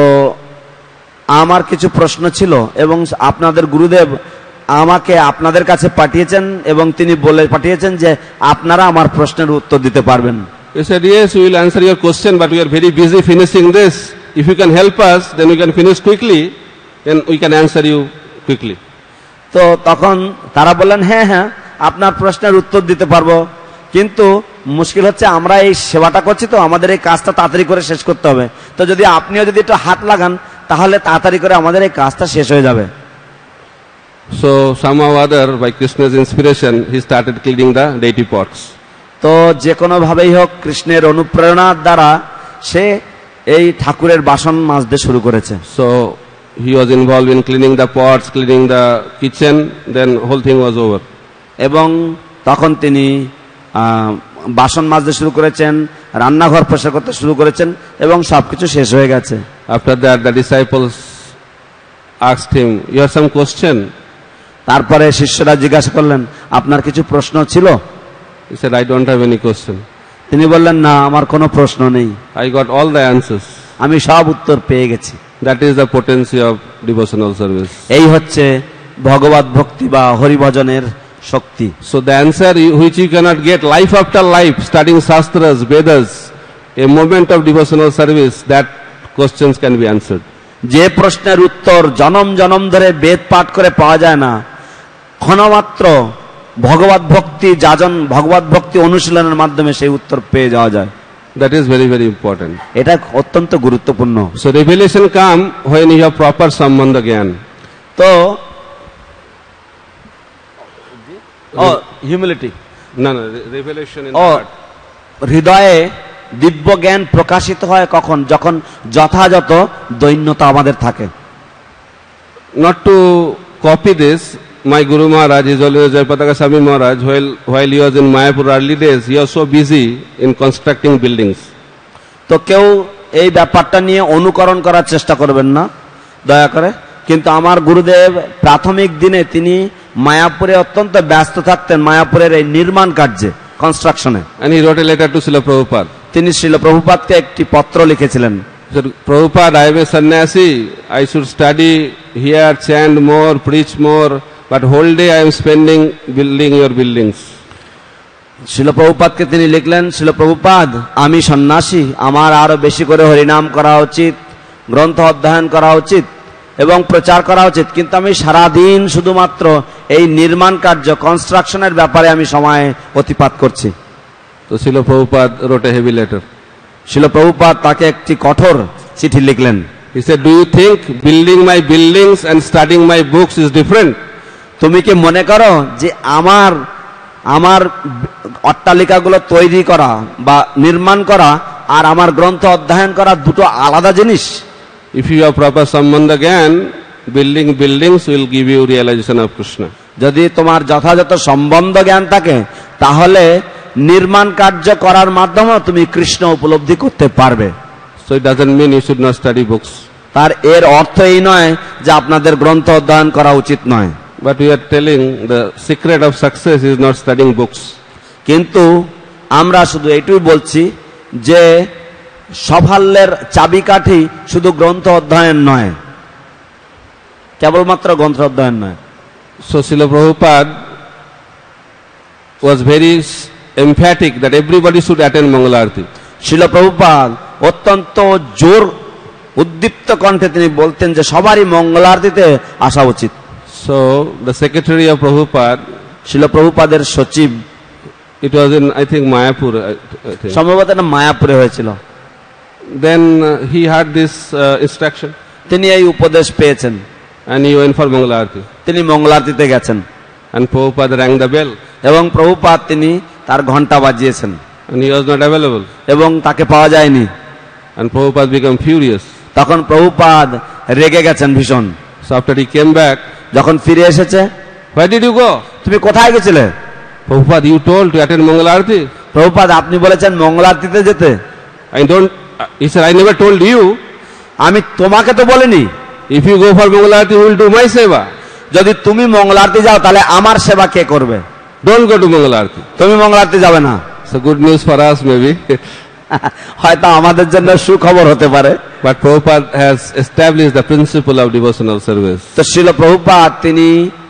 আমার কিছু প্রশ্ন ছিল এবং আপনাদের গুরুদেব আমাকে আপনাদের কাছে পাঠিয়েছেন এবং তিনি বলে পাঠিয়েছেন যে আপনারা আমার প্রশ্নের উত্তর দিতে পারবেন। He said, yes, we will answer your question, but we are very busy finishing this. If you can help us, then we can finish quickly, then we can answer you quickly. তো তখন তারা বললেন হ্যাঁ হ্যাঁ আপনার প্রশ্নের উত্তর দিতে পারবো, কিন্তু মুশকিল হচ্ছে আমরা এই সেবাটা করছি তো আমাদের এই কাজটা তাড়াতাড়ি করে শেষ করতে হবে, তো যদি আপনিও যদি একটু হাত লাগান তাহলে তাড়াতাড়ি করে আমাদের এই কাজটা শেষ হয়ে যাবে। So somehow or other, by Krishna's inspiration, he started cleaning the deity pots. তো যে কোনো ভাবেই হোক কৃষ্ণের অনুপ্রেরণার দ্বারা সে এই ঠাকুরের বাসন মাজতে শুরু করেছে। So he was involved in cleaning the pots, cleaning the kitchen, then whole thing was over. এবং তখন তিনি আহ, বাসন মাজতে শুরু করেছেন, রান্নাঘর পরিষ্কার করতে শুরু করেছেন এবং সবকিছু শেষ হয়ে গেছে। After that, the disciples asked him, "You have some question?" তারপরে শিষ্যরা জিজ্ঞাসা করলেন, আপনার কিছু প্রশ্ন ছিল? He said, "I don't have any question. তিনি বললেন, না আমার কোনো প্রশ্ন নেই, I got all the answers." আমি সব উত্তর পেয়ে গেছি। That is the potency of devotional service. এই হচ্ছে ভগবত ভক্তি বা হরিভজনের শক্তি। So the answer you- which you cannot get life after life, studying Shastras, Vedas, a moment of devotional service, that questions can be answered. যে প্রশ্নের উত্তর জনম জনম ধরে বেদ পাঠ করে পাওয়া যায় না, ক্ষণমাত্র ভগবত ভক্তি যাজন ভগবত ভক্তি অনুশীলনের মাধ্যমে সেই উত্তর পেয়ে যাওয়া যায়। That is very, very important. এটা অত্যন্ত গুরুত্বপূর্ণ। So revelation come when you have proper sambandha gyan. তো ও humility No, no, re- revelation in ও the heart. হৃদয়ে দিব্য জ্ঞান প্রকাশিত হয় কখন? যখন যথাযথ দৈন্যতা আমাদের থাকে। Not to copy this, my Guru Maharaj is always Jayapataka Swami Maharaj, while, while he was in Mayapur early days, he was so busy in constructing buildings. তো কেউ এই ব্যাপারটা নিয়ে অনুকরণ করার চেষ্টা করবেন না দয়া করে। কিন্তু আমার গুরুদেব প্রাথমিক দিনে তিনি মায়াপুরে অত্যন্ত ব্যস্ত থাকতেন, মায়াপুরের এই নির্মাণ কার্যে, কনস্ট্রাকশনে। And he wrote a letter to Srila Prabhupada. তিনি শ্রীল প্রভুপাদকে একটি পত্র লিখেছিলেন। He said, Prabhupada, I am a sannyasi, I should study here, chant more, preach more, but whole day I am spending building your buildings. Srila প্রভুপাদকে তিনি লিখলেন, শ্রীল প্রভুপাদ, আমি সন্ন্যাসী, আমার আরো বেশি করে হরিনাম করা উচিত, গ্রন্থ অধ্যয়ন করা উচিত এবং প্রচার করা উচিত, কিন্তু আমি সারাদিন শুধুমাত্র এই নির্মাণ কার্য কনস্ট্রাকশনের ব্যাপারে আমি সময় অতিপাত করছি। So Srila Prabhupada wrote a heavy letter. Srila Prabhupada তাকে একটি কঠোর চিঠি লিখলেন। He said, do you think building my buildings and studying my books is different? তুমি কি মনে করো যে আমার আমার অট্টালিকাগুলো তৈরি করা বা নির্মাণ করা আর আমার গ্রন্থ অধ্যয়ন করা দুটো আলাদা জিনিস? If you have proper sambandha gyan, building buildings will give you realization of Krishna. যদি তোমার যথাযথ সম্বন্ধ জ্ঞান থাকে তাহলে নির্মাণ কার্য করার মাধ্যমে তুমি কৃষ্ণ উপলব্ধি করতে পারবে। So it doesn't mean you should not study books. তার এর অর্থ এই নয় যে আপনাদের গ্রন্থ অধ্যয়ন করা উচিত নয়, But we are telling the secret of success is not studying books. কিন্তু আমরা শুধু এটুই বলছি যে সাফল্যের চাবিকাঠি শুধু গ্রন্থ অধ্যয়ন নয়, কেবলমাত্র গ্রন্থ অধ্যয়ন নয়। So Srila Prabhupada was very emphatic that everybody should attend Mangalarti. শিল প্রভুপাদ অত্যন্ত জোর উদ্দীপ্ত কণ্ঠে তিনি বলতেন যে সবারই মঙ্গলারতিতে আসা উচিত। So the secretary of Prabhupada, শিল প্রভুপাদের সচিব, it was in I think Mayapur, I, I think. সম্ভবত এটা মায়াপুরে হয়েছিল। Then uh, he had this uh, instruction তিনি এই উপদেশ পেয়েছেন, and he went for Mangalarti. তিনি মঙ্গলারতিতে গেছেন And Prabhupada rang the bell এবং প্রভুপাদ তিনি তার ঘন্টা বাজিয়েছেন and he was not available. এবং তাকে পাওয়া যায়নি। And Prabhupada became furious. তখন প্রভুপাদ রেগে গেছেন ভীষণ। So after he came back, যখন ফিরে এসেছে, where did you go? তুমি কোথায় গেছিলে? Prabhupada, you told to attend Mangalarti. Prabhupada, আপনি বলেছেন মঙ্গলারতিতে যেতে। I don't, uh, he said, I never told you. আমি তোমাকে তো বলিনি। If you go for Mangalarti, who will do my seva? যদি তুমি মঙ্গলারতি যাও তাহলে আমার সেবা কে করবে? Don't go to Mangalarti. তুমি মঙ্গলারতি যাবে না। So good news for us maybe. হয়তো আমাদের জন্য সুখবর হতে পারে। But Prabhupada has established the principle of devotional service. তো শ্রীল প্রভুপাদ তিনি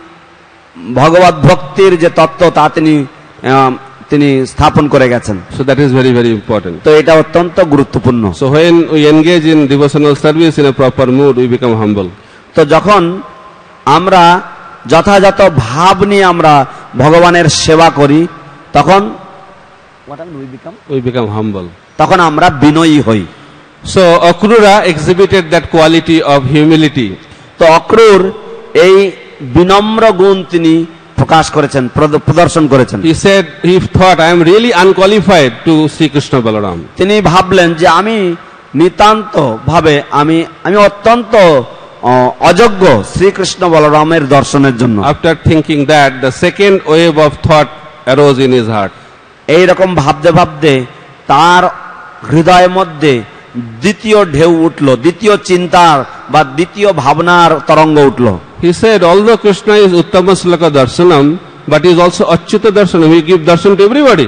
ভগবত ভক্তির যে তত্ত্ব তা তিনি আহ, তিনি স্থাপন করে গেছেন। So that is very, very important. তো এটা অত্যন্ত গুরুত্বপূর্ণ। So when we engage in devotional service in a proper mood, we become humble. তো যখন আমরা যথাযথ ভাব নিয়ে আমরা ভগবানের সেবা করি তখন what happen? We become we become humble. তখন আমরা বিনয়ী হই। So Akrura exhibited that quality of humility. তো অক্রুর এই বিনম্র গুণ তিনি প্রকাশ করেছেন, প্রদ- প্রদর্শন করেছেন। He said, he thought, I am really unqualified to see Krishna Balaram. তিনি ভাবলেন যে আমি নিতান্ত ভাবে আমি আমি অত্যন্ত আহ, অযোগ্য শ্রীকৃষ্ণ বলরামের দর্শনের জন্য। After thinking that, the second wave of thought arose in his heart. এইরকম ভাবতে ভাবতে তার হৃদয়ের মধ্যে দ্বিতীয় ঢেউ উঠলো, দ্বিতীয় চিন্তার বা দ্বিতীয় ভাবনার তরঙ্গ উঠলো। He said, although Krishna is Uttama Slaka Darshanam, but he is also Achyuta Darshanam. He gives darshan to everybody.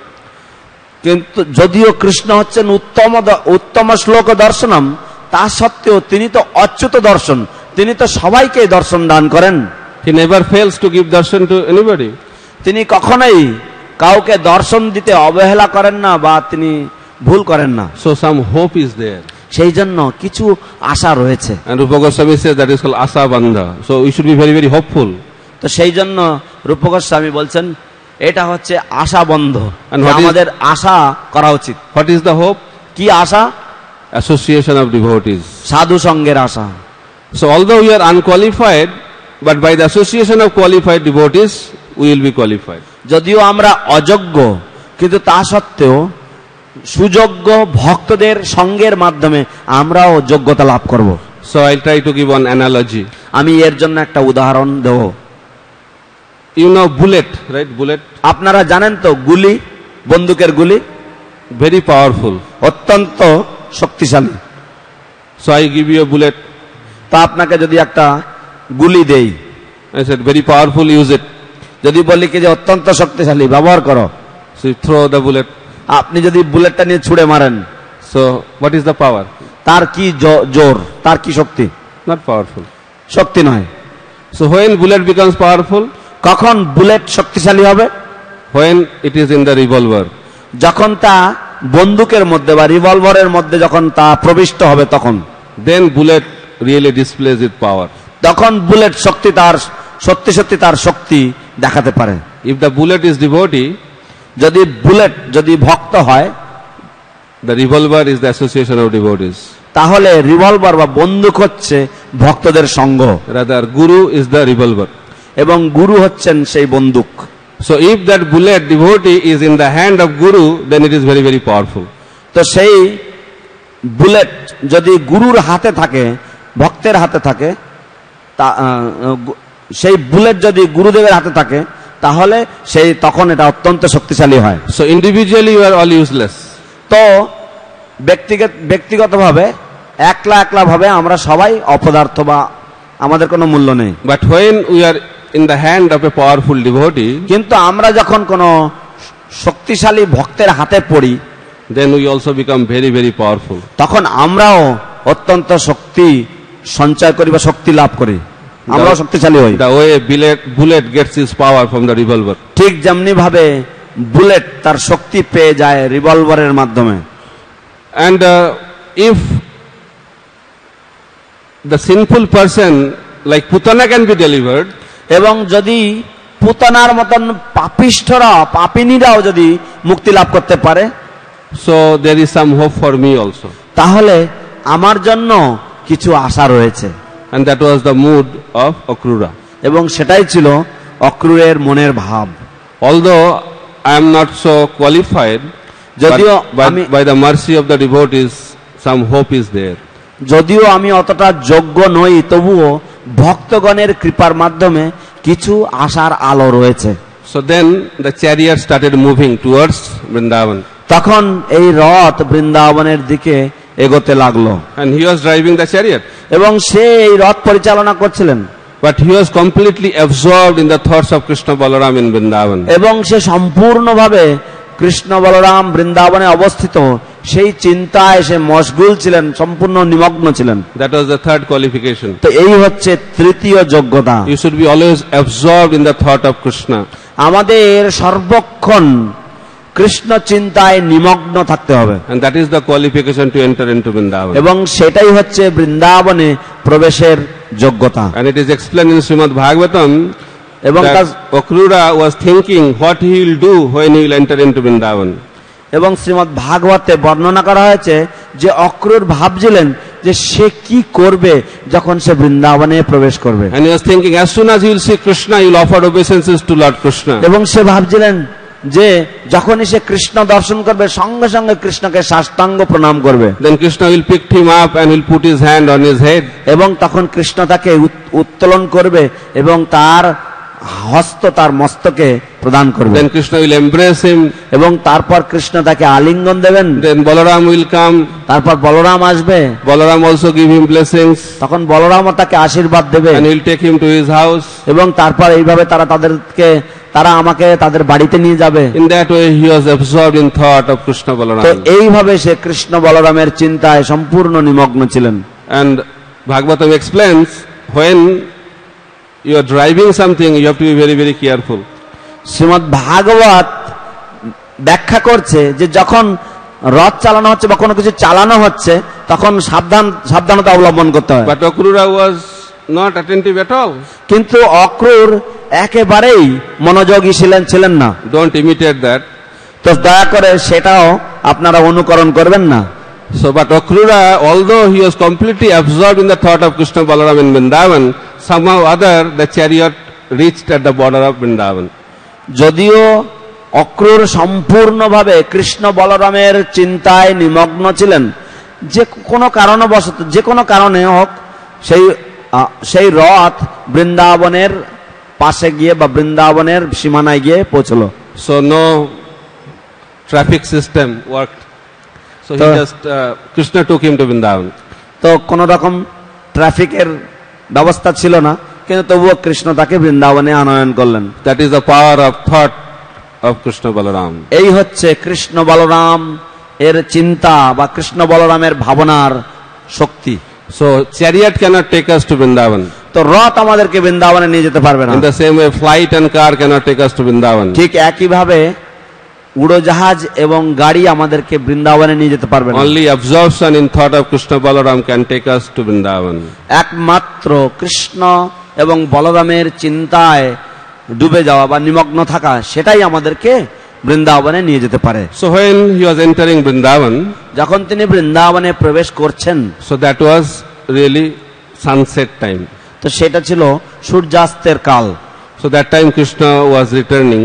কিন্তু যদিও কৃষ্ণ হচ্ছেন উত্তম দ- উত্তম শ্লোক দর্শনম, তা সত্ত্বেও তিনি তো অচ্যুত দর্শন, তিনি তো সবাইকে দর্শন দান করেন। He never fails to give darshan to anybody. তিনি কখনোই কাউকে দর্শন দিতে অবহেলা করেন না বা তিনি ভুল করেন না। So some hope is there. সেই জন্য কিছু আশা রয়েছে। And Rupa Goswami says that is called Asa Bandha. So we should be very, very hopeful. তো সেই জন্য রূপ গোস্বামী বলছেন এটা হচ্ছে আশা বন্ধ, And what is- আমাদের আশা করা উচিত। What is the hope? কি আশা? Association of devotees. সাধু সঙ্গের আশা। So although we are unqualified, but by the association of qualified devotees, we will be qualified. যদিও আমরা অযোগ্য, কিন্তু তা সত্ত্বেও সুযোগ্য ভক্তদের সঙ্গের মাধ্যমে আমরাও যোগ্যতা লাভ করব। So I'll try to give one analogy. আমি এর জন্য একটা উদাহরণ দেব। You know bullet, right? Bullet, আপনারা জানেন তো গুলি, বন্দুকের গুলি very powerful. অত্যন্ত শক্তিশালী। So I give you a bullet. তা আপনাকে যদি একটা গুলি দেই, I said, very powerful, use it. যদি বলি কি যে অত্যন্ত শক্তিশালী, ব্যবহার করো, So you throw the bullet. আপনি যদি বুলেটটা নিয়ে ছুড়ে মারেন, So what is the power? তার কি জো- জোর, তার কি শক্তি? Not powerful. শক্তি নয়। So when bullet becomes powerful? কখন বুলেট শক্তিশালী হবে? When it is in the revolver. যখন তা বন্দুকের মধ্যে বা রিভলভারের মধ্যে যখন তা প্রবিষ্ট হবে, তখন Then bullet really displays its power. তখন বুলেট শক্তি তার সত্যি সত্যি তার শক্তি দেখাতে পারে। If the bullet is devotee, যদি বুলেট যদি ভক্ত হয়, the revolver is the association of devotees. তাহলে রিভলভার বা বন্দুক হচ্ছে ভক্তদের সঙ্গ, Rather, guru is the revolver. এবং গুরু হচ্ছেন সেই বন্দুক। So if that bullet devotee is in the hand of guru, then it is very, very powerful. তো সেই বুলেট যদি গুরুর হাতে থাকে, ভক্তের হাতে থাকে, তা আহ, গু- সেই বুলেট যদি গুরুদেবের হাতে থাকে, তাহলে সেই তখন এটা অত্যন্ত শক্তিশালী হয়। So individually you are all useless. তো ব্যক্তিগত ব্যক্তিগতভাবে একলা একলা ভাবে আমরা সবাই অপদার্থ বা আমাদের কোনো মূল্য নেই। But when we are in the hand of a powerful devotee, কিন্তু আমরা যখন কোনো শক্তিশালী ভক্তের হাতে পড়ি, then we also become very, very powerful. তখন আমরাও অত্যন্ত শক্তি সঞ্চয় করি বা শক্তি লাভ করি, আমরাও শক্তিশালী হই। The way a bullet, bullet gets its power from the revolver. ঠিক যেমনি ভাবে বুলেট তার শক্তি পেয়ে যায় রিভলভারের মাধ্যমে। And uh, if the sinful person like Putana can be delivered, এবং যদি পুতনার মতন পাপিষ্ঠরা পাপিনীরাও যদি মুক্তি লাভ করতে পারে, so there is some hope for me also. তাহলে আমার জন্য কিছু আশা রয়েছে। And that was the mood of Akrura. এবং সেটাই ছিল অক্রূরের মনের ভাব। Although I am not so qualified, যদিও but by, আমি by the mercy of the devotees, some hope is there. যদিও আমি অতটা যোগ্য নই, তবুও ভক্তগণের কৃপার মাধ্যমে কিছু আশার আলো রয়েছে। So then the chariot started moving towards Vrindavan. তখন এই রথ বৃন্দাবনের দিকে এগোতে লাগলো, And he was driving the chariot. এবং সে এই রথ পরিচালনা করছিলেন। But he was completely absorbed in the thoughts of Krishna Balaram in Vrindavan. এবং সে সম্পূর্ণভাবে কৃষ্ণ বলরাম বৃন্দাবনে অবস্থিত সেই চিন্তায় সে মশগুল ছিলেন, সম্পূর্ণ নিমগ্ন ছিলেন। That was the third qualification. তো এই হচ্ছে তৃতীয় যোগ্যতা। You should be always absorbed in the thought of Krishna. আমাদের সর্বক্ষণ কৃষ্ণ চিন্তায় নিমগ্ন থাকতে হবে, And that is the qualification to enter into Vrindavan. এবং সেটাই হচ্ছে বৃন্দাবনে প্রবেশের যোগ্যতা। And it is explained in Srimad Bhagavatam এবং that তার Akrura was thinking what he will do when he will enter into Vrindavan. এবং শ্রীমদ্ ভাগবতে বর্ণনা করা হয়েছে যে অক্রূর ভাবছিলেন যে সে কি করবে যখন সে বৃন্দাবনে প্রবেশ করবে। And he was thinking, as soon as he will see Krishna, he will offer obeisances to Lord Krishna. এবং সে ভাবছিলেন যে যখনই সে কৃষ্ণ দর্শন করবে সঙ্গে সঙ্গে কৃষ্ণকে সাষ্টাঙ্গ প্রণাম করবে। Then Krishna will pick him up and will put his hand on his head. এবং তখন কৃষ্ণ তাকে উত্তোলন করবে এবং তার হস্ত তার মস্তকে প্রদান করবে। Then Krishna will embrace him. এবং তারপর কৃষ্ণ তাকে আলিঙ্গন দেবেন। Then Balaram will come. তারপর বলরাম আসবে। Balaram also give him blessings. তখন বলরামও তাকে আশীর্বাদ দেবে। And he will take him to his house. এবং তারপর এইভাবে তারা তাদেরকে তারা আমাকে তাদের বাড়িতে নিয়ে যাবে। In that way he was absorbed in thought of Krishna Balaram. তো এইভাবে সে কৃষ্ণ বলরামের চিন্তায় সম্পূর্ণ নিমগ্ন ছিলেন। And Bhagavatam explains, when you are driving something, you have to be very very careful. Shrimad ভাগবত ব্যাখ্যা করছে যে যখন রথ চালানো হচ্ছে বা কোনো কিছু চালানো হচ্ছে তখন সাবধান সাবধানতা অবলম্বন করতে হয়। But Akrura was not attentive at all. কিন্তু অক্রূর একেবারেই মনোযোগী ছিলেন ছিলেন না। Don't imitate that. তো দয়া করে সেটাও আপনারা অনুকরণ করবেন না। So, but Akrura, although he was completely absorbed in the thought of Krishna Balaram in Vrindavan, somehow other the chariot reached at the border of Vrindavan. যদিও অক্রূর সম্পূর্ণভাবে কৃষ্ণ বলরামের চিন্তায় নিমগ্ন ছিলেন, যে কোনো কারণবশত যে কোনো কারণে হোক সেই সেই রথ বৃন্দাবনের পাশে গিয়ে বা বৃন্দাবনের সীমানায় গিয়ে পৌঁছলো। So no traffic system worked. So he just uh, Krishna took him to Vrindavan. তো কোন রকম ট্রাফিকের ব্যবস্থা ছিল না, কিন্তু তবুও কৃষ্ণ তাকে বৃন্দাবনে আনয়ন করলেন। That is the power of thought of Krishna Balaram. এই হচ্ছে কৃষ্ণ বলরাম এর চিন্তা বা কৃষ্ণ বলরামের ভাবনার শক্তি। So chariot cannot take us to Vrindavan. তো রথ আমাদেরকে বৃন্দাবনে নিয়ে যেতে পারবে না। In the same way, flight and car cannot take us to Vrindavan. ঠিক একইভাবে উড়োজাহাজ এবং গাড়ি আমাদেরকে বৃন্দাবনে নিয়ে যেতে পারবে না। Only absorption in thought of Krishna Balaram can take us to Vrindavan. একমাত্র কৃষ্ণ এবং বলরামের চিন্তায় ডুবে যাওয়া বা নিমগ্ন থাকা, সেটাই আমাদেরকে বৃন্দাবনে নিয়ে যেতে পারে। So when he was entering Vrindavan, যখন তিনি বৃন্দাবনে প্রবেশ করছেন, so that was really sunset time. তো সেটা ছিল সূর্যাস্তের কাল। So that time Krishna was returning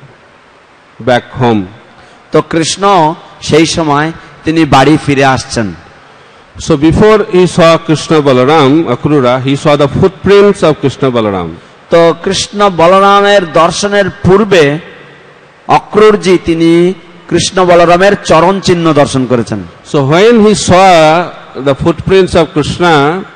back home. তো কৃষ্ণ সেই সময় তিনি বাড়ি ফিরে আসছেন। So before he saw Krishna Balaram, Akrura, he saw the footprints of Krishna Balaram. তো কৃষ্ণ বলরামের দর্শনের পূর্বে অক্রূরজি তিনি কৃষ্ণ বলরামের চরণ চিহ্ন দর্শন করেছেন। So when he saw the footprints of Krishna,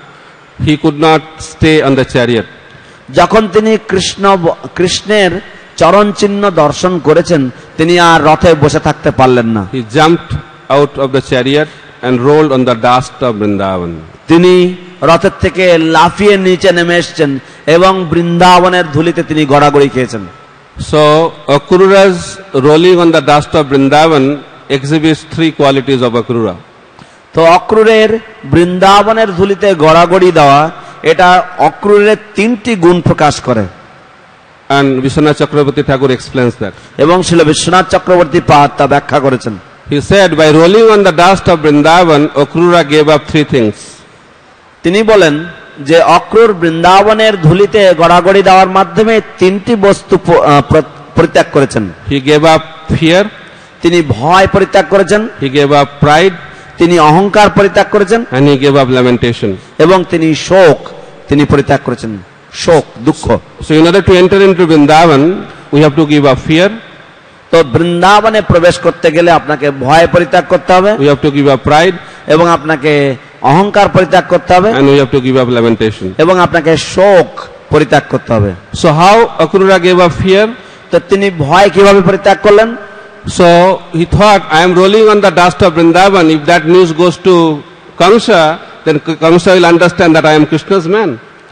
he could not stay on the chariot. যখন তিনি কৃষ্ণ কৃষ্ণের চরণ চিহ্ন দর্শন করেছেন, তিনি আর রথে বসে থাকতে পারলেন না। He jumped out of the chariot and rolled on the dust of Vrindavan. তিনি রথের থেকে লাফিয়ে নিচে নেমে এসেছেন এবং বৃন্দাবনের ধুলিতে তিনি গড়াগড়ি খেয়েছেন। So Akrura's rolling on the dust of Vrindavan exhibits three qualities of Akrura. তো অক্রূরের বৃন্দাবনের ধুলিতে গড়াগড়ি দেওয়া, এটা অক্রূরের তিনটি গুণ প্রকাশ করে। And Vishwanath Chakravarti Thakur explains that. এবং শিল বিশ্বনাথ চক্রবর্তী পাদ তা ব্যাখ্যা করেছেন। He said, by rolling on the dust of Vrindavan, Akrura gave up three things. তিনি বলেন যে অক্রূর বৃন্দাবনের ধুলিতে গড়াগড়ি দেওয়ার মাধ্যমে তিনটি বস্তু পরিত্যাগ করেছেন। He gave up fear. তিনি ভয় পরিত্যাগ করেছেন। He gave up pride. তিনি অহংকার পরিত্যাগ করেছেন। And he gave up lamentation. এবং তিনি শোক তিনি পরিত্যাগ করেছেন, শোক দুঃখ। So in order to enter into Vrindavan, we have to give up fear. তো বৃন্দাবনে প্রবেশ করতে গেলে আপনাকে ভয় পরিত্যাগ করতে হবে। We have to give up pride. এবং আপনাকে অহংকার পরিত্যাগ করতে হবে। And we have to give up lamentation. এবং আপনাকে শোক পরিত্যাগ করতে হবে। So how Akrura gave up fear? তো তিনি ভয় কিভাবে পরিত্যাগ করলেন? So he thought, I am rolling on the dust of Vrindavan. If that news goes to Kamsa, then Kamsa will understand that I am Krishna's man.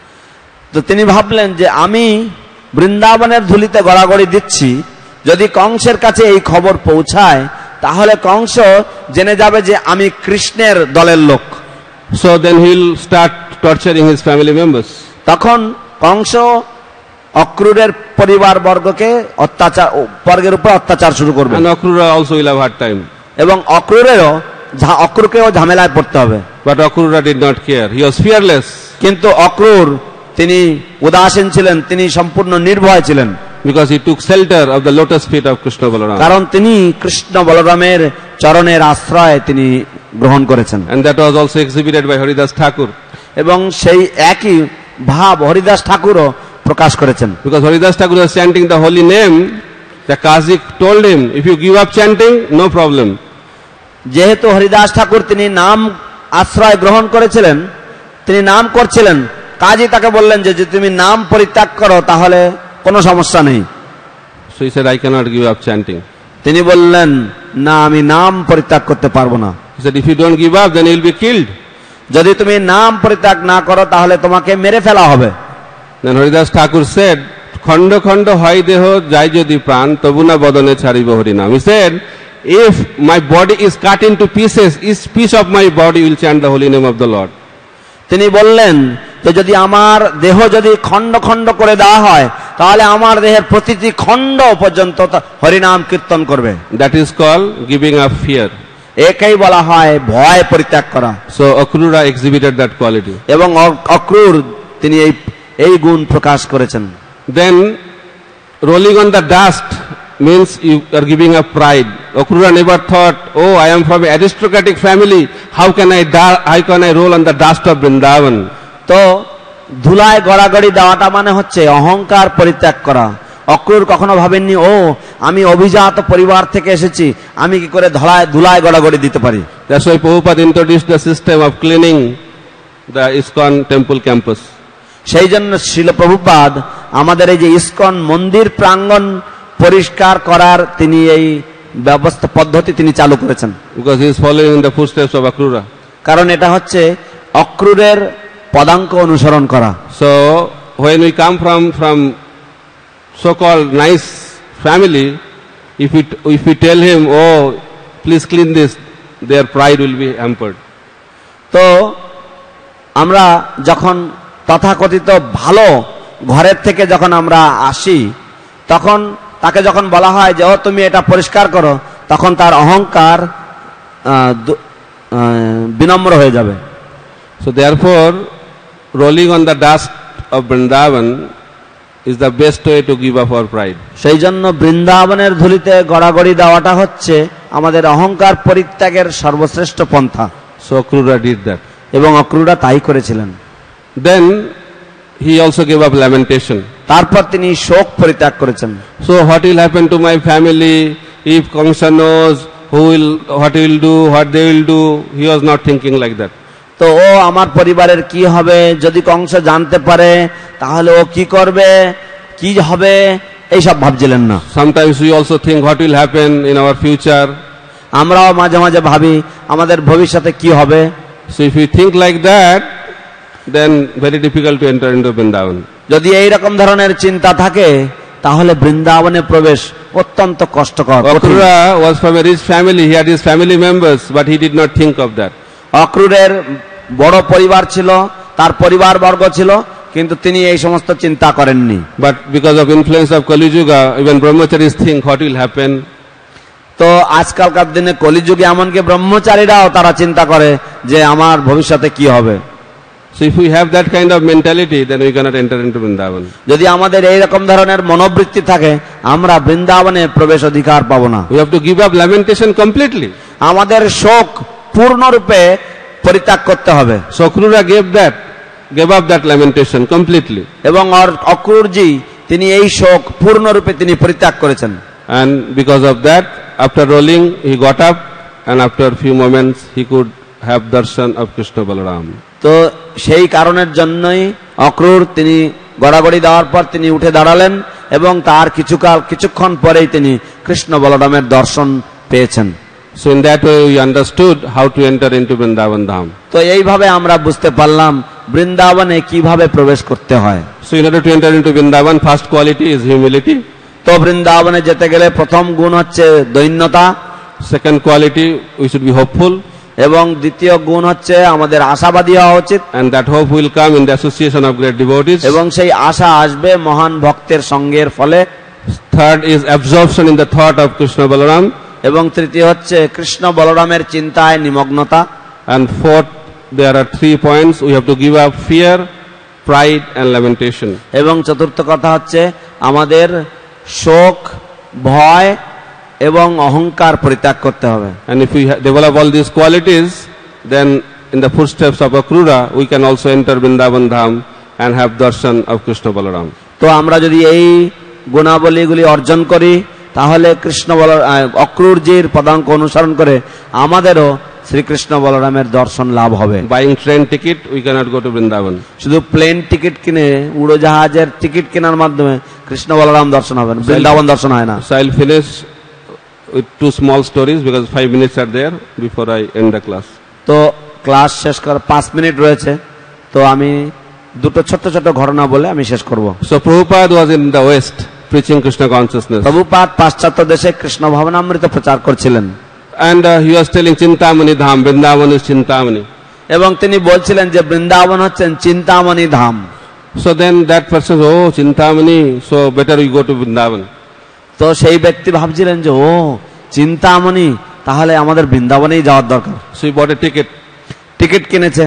তো তিনি ভাবলেন যে আমি বৃন্দাবনের ধুলিতে গড়াগড়ি দিচ্ছি, যদি কংসের কাছে এই খবর পৌঁছায় তাহলে কংস জেনে যাবে যে আমি কৃষ্ণের দলের লোক। So then he'll start torturing his family members. তখন কংস অক্রূরের পরিবার বর্গকে অত্যাচার বর্গের উপর অত্যাচার শুরু করবে। And Akrura also will have hard time. এবং অক্রূরেরও ঝা- অক্রূরকেও ঝামেলায় পড়তে হবে। But Akrura did not care. He was fearless. কিন্তু অক্রূর তিনি উদাসীন ছিলেন, তিনি সম্পূর্ণ নির্ভয় ছিলেন, Because he took shelter of the lotus feet of Krishna Balaram. কারণ তিনি কৃষ্ণ বলরামের চরণের আশ্রয় তিনি গ্রহণ করেছেন। And that was also exhibited by Haridas Thakur. এবং সেই একই ভাব হরিদাস ঠাকুরও প্রকাশ করেছেন। Because Haridas Thakur was chanting the holy name, the Kazi told him, if you give up chanting, no problem. যেহেতু হরিদাস ঠাকুর তিনি নাম আশ্রয় গ্রহণ করেছিলেন, তিনি নাম করছিলেন, কাজী তাকে বললেন যে যদি তুমি নাম পরিত্যাগ করো তাহলে কোনো সমস্যা নেই। So he said, I cannot give up chanting. তিনি বললেন না, আমি নাম পরিত্যাগ করতে পারবো না। He said, if you don't give up, then you will be killed. যদি তুমি নাম পরিত্যাগ না করো তাহলে তোমাকে মেরে ফেলা হবে। Then Haridas Thakur said, Khanda khanda hoy deho jai jodi pran tabuna bodane charibo harinam. He said, if my body is cut into pieces, each piece of my body will chant the holy name of the Lord. তিনি বললেন যে যদি আমার দেহ যদি খণ্ড খণ্ড করে দেওয়া হয় তাহলে আমার দেহের প্রতিটি খণ্ড পর্যন্ত তা- হরিনাম কীর্তন করবে। That is called giving up fear. একেই বলা হয় ভয় পরিত্যাগ করা। So Akrura exhibited that quality. এবং অ- অক্রূর তিনি এই এই গুণ প্রকাশ করেছেন। Then rolling on the dust means you are giving up pride. Akrura never thought, oh, I am from an aristocratic family. How can I da- how can I roll on the dust of Vrindavan? তো ধুলায় গড়াগড়ি দেওয়াটা মানে হচ্ছে অহংকার পরিত্যাগ করা। অক্রূর কখনো ভাবেননি ও আমি অভিজাত পরিবার থেকে এসেছি, আমি কি করে ধুলায় ধুলায় গড়াগড়ি দিতে পারি। That's why Prabhupada introduced the system of cleaning the ISKCON temple campus. সেই জন্য শিল প্রভুপাদ আমাদের এই যে ইস্কন মন্দির প্রাঙ্গণ পরিষ্কার করার তিনি এই ব্যবস্থা পদ্ধতি তিনি চালু করেছেন। Because he is following in the footsteps of Akrura. কারণ এটা হচ্ছে অক্রূরের পদাঙ্ক অনুসরণ করা। So when we come from from so-called nice family, if we if we tell him, oh, please clean this, their pride will be hampered. তো আমরা যখন তথাকথিত ভালো ঘরের থেকে যখন আমরা আসি তখন তাকে যখন বলা হয় যে ও তুমি এটা পরিষ্কার করো, তখন তার অহংকার আহ, দু- আহ, বিনম্র হয়ে যাবে। So therefore, rolling on the dust of Vrindavan is the best way to give up our pride. সেই জন্য বৃন্দাবনের ধুলিতে গড়াগড়ি দেওয়াটা হচ্ছে আমাদের অহংকার পরিত্যাগের সর্বশ্রেষ্ঠ পন্থা। So Akrura did that. এবং অক্রূরা তাই করেছিলেন। Then he also gave up lamentation. তারপর তিনি শোক পরিত্যাগ করেছেন। So what will happen to my family if Kamsa knows who will, what he will do, what they will do? He was not thinking like that. তো ও আমার পরিবারের কি হবে, যদি কংস জানতে পারে তাহলে ও কি করবে, কি হবে, এইসব ভাবছিলেন না। Sometimes we also think what will happen in our future. আমরাও মাঝে মাঝে ভাবি আমাদের ভবিষ্যতে কি হবে। So if we think like that, then very difficult to enter into Vrindavan. যদি এই রকম ধরনের চিন্তা থাকে তাহলে বৃন্দাবনে প্রবেশ অত্যন্ত কষ্টকর, কঠিন। Akrura was from a rich family. He had his family members, but he did not think of that. অক্রূরের বড় পরিবার ছিল, তার পরিবার বর্গ ছিল, কিন্তু তিনি এই সমস্ত চিন্তা করেননি। But because of influence of Kali Yuga, even brahmacharis think what will happen. তো আজকালকার দিনে কলিযুগে এমনকি ব্রহ্মচারীরাও তারা চিন্তা করে যে আমার ভবিষ্যতে কি হবে। So if we have that kind of mentality, then we cannot enter into Vrindavan. যদি আমাদের এই রকম ধরনের মনোবৃত্তি থাকে আমরা বৃন্দাবনে প্রবেশ অধিকার পাবো না। We have to give up lamentation completely. আমাদের শোক পূর্ণরূপে পরিত্যাগ করতে হবে। So Akrura gave that, gave up that lamentation completely. এবং অক্রূরজি তিনি এই শোক পূর্ণরূপে তিনি পরিত্যাগ করেছেন। And because of that, after rolling, he got up, and after a few moments, he could have darshan of Krishna Balaram. তো সেই কারণের জন্যই অক্রূর তিনি গড়াগড়ি দেওয়ার পর তিনি উঠে দাঁড়ালেন এবং তার কিছুকাল কিছুক্ষণ পরেই তিনি কৃষ্ণ বলরামের দর্শন পেয়েছেন। So in that way, we understood how to enter into Vrindavan Dham. তো এইভাবে আমরা বুঝতে পারলাম বৃন্দাবনে কিভাবে প্রবেশ করতে হয়। So in order to enter into Vrindavan, first quality is humility. তো বৃন্দাবনে যেতে গেলে প্রথম গুণ হচ্ছে দৈন্যতা। Second quality, we should be hopeful. এবং দ্বিতীয় গুণ হচ্ছে আমাদের আশাবাদী হওয়া উচিত, and that hope will come in the association of great devotees. এবং সেই আশা আসবে মহান ভক্তের সঙ্গের ফলে। Third is absorption in the thought of Krishna Balaram, এবং তৃতীয় হচ্ছে কৃষ্ণ বলরামের চিন্তায় নিমগ্নতা। and fourth, there are three points: we have to give up fear, pride and lamentation. এবং চতুর্থ কথা হচ্ছে আমাদের শোক, ভয় এবং অহংকার পরিত্যাগ করতে হবে। And if we ha- develop all these qualities, then in the footsteps of Akrura we can also enter Vrindavan Dham and have darshan of Krishna Balaram. তো আমরা যদি এই গুণাবলীগুলি অর্জন করি তাহলে কৃষ্ণ বল অক্রূরজির পদাঙ্ক অনুসরণ করে আমাদেরও শ্রীকৃষ্ণ বলরামের দর্শন লাভ হবে। Buying train ticket, we cannot go to Vrindavan. শুধু প্লেন টিকিট কিনে উড়োজাহাজের টিকিট কেনার মাধ্যমে কৃষ্ণ বলরাম দর্শন হবে না, বৃন্দাবন দর্শন হয় না। So I'll finish with two small stories because five minutes are there before I end the class. তো ক্লাস শেষ করার পাঁচ মিনিট রয়েছে, তো আমি দুটো ছোট ছোট ঘটনা বলে আমি শেষ করব। So Prabhupada was in the West preaching Krishna consciousness, Prabhupada পাশ্চাত্য দেশে কৃষ্ণ ভাবনামৃত প্রচার করছিলেন, and uh, he was telling Chintamani Dham, Vrindavan is Chintamani. এবং তিনি বলছিলেন যে বৃন্দাবন হচ্ছেন Chintamani Dham. So then that person, oh Chintamani, so better we go to Vrindavan. তো সেই ব্যক্তি ভাবছিলেন যে ও চিন্তামণি, তাহলে আমাদের বৃন্দাবনেই যাওয়ার দরকার। So he bought a ticket, ticket কিনেছে,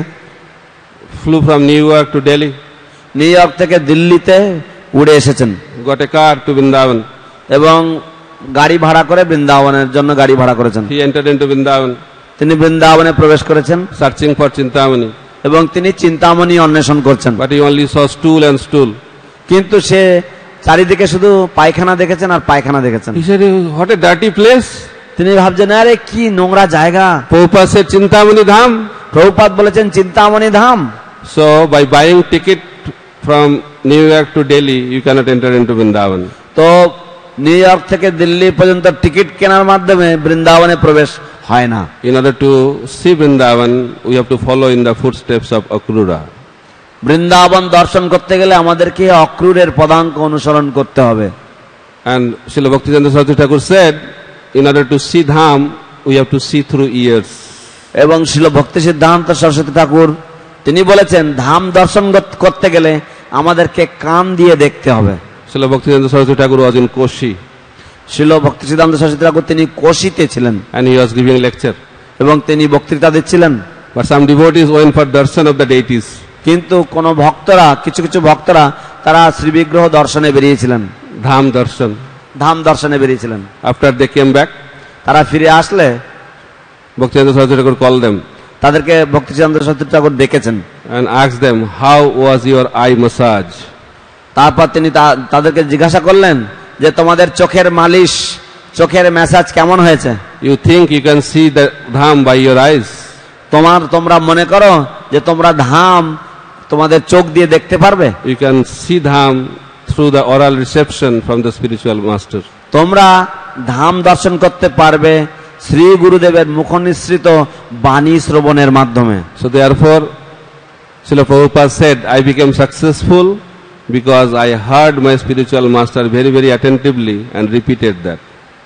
flew from New York to Delhi, New York থেকে দিল্লিতে উড়ে এসেছেন, got a car to Vrindavan. এবং গাড়ি ভাড়া করে বৃন্দাবনের জন্য গাড়ি ভাড়া করেছেন। He entered into Vrindavan, তিনি বৃন্দাবনে প্রবেশ করেছেন searching for Chintamani, এবং তিনি চিন্তামণি অন্বেষণ করছেন, but he only saw stool and stool. কিন্তু সে চারিদিকে শুধু পায়খানা দেখেছেন আর পায়খানা দেখেছেন। He said, what a dirty place. তিনি ভাবছেন আরে কি নোংরা জায়গা। Prabhupada said Chintamani Dham. Prabhupada বলেছেন Chintamani Dham. So by buying ticket from New York to Delhi, you cannot enter into Vrindavan. তো নিউ ইয়র্ক থেকে দিল্লি পর্যন্ত টিকিট কেনার মাধ্যমে বৃন্দাবনে প্রবেশ হয় না। In order to see Vrindavan, we have to follow in the footsteps of Akrura. Vrindavan দর্শন করতে গেলে আমাদেরকে অক্রূরের পদাঙ্ক অনুসরণ করতে হবে। And Srila Bhaktivinoda Saraswati Thakur said, in order to see Dham, we have to see through ears. এবং শিল ভক্তি সিদ্ধান্ত সরস্বতী ঠাকুর তিনি বলেছেন ধাম দর্শন করতে গেলে আমাদেরকে কান দিয়ে দেখতে হবে। Srila Bhaktivinoda Saraswati Thakur was in Koshi, শিল ভক্তি সিদ্ধান্ত সরস্বতী ঠাকুর তিনি কোশিতে ছিলেন and he was giving lecture. এবং তিনি বক্তৃতা দিচ্ছিলেন। But some devotees went for darshan of the deities. কিন্তু কোন ভক্তরা, কিছু কিছু ভক্তরা তারা শ্রীবিগ্রহ দর্শনে বেরিয়েছিলেন, Dham darshan. ধাম দর্শনে বেরিয়েছিলেন। After they came back, তারা ফিরে আসলে Bhaktivinoda Saraswati Thakur called them তাদেরকে ভক্তি সিদ্ধান্ত সরস্বতী ঠাকুর ডেকেছেন and asked them, how was your eye massage? তারপর তিনি তা- তাদেরকে জিজ্ঞাসা করলেন যে তোমাদের চোখের মালিশ, চোখের ম্যাসাজ কেমন হয়েছে? You think you can see the Dham by your eyes? তোমার তোমরা মনে করো যে তোমরা ধাম তোমাদের চোখ দিয়ে দেখতে পারবে? You can see Dham through the oral reception from the spiritual master. তোমরা ধাম দর্শন করতে পারবে শ্রী গুরুদেবের মুখনিসৃত বাণী শ্রবণের মাধ্যমে। So therefore, Srila Prabhupada said, I became successful because I heard my spiritual master very, very attentively and repeated that.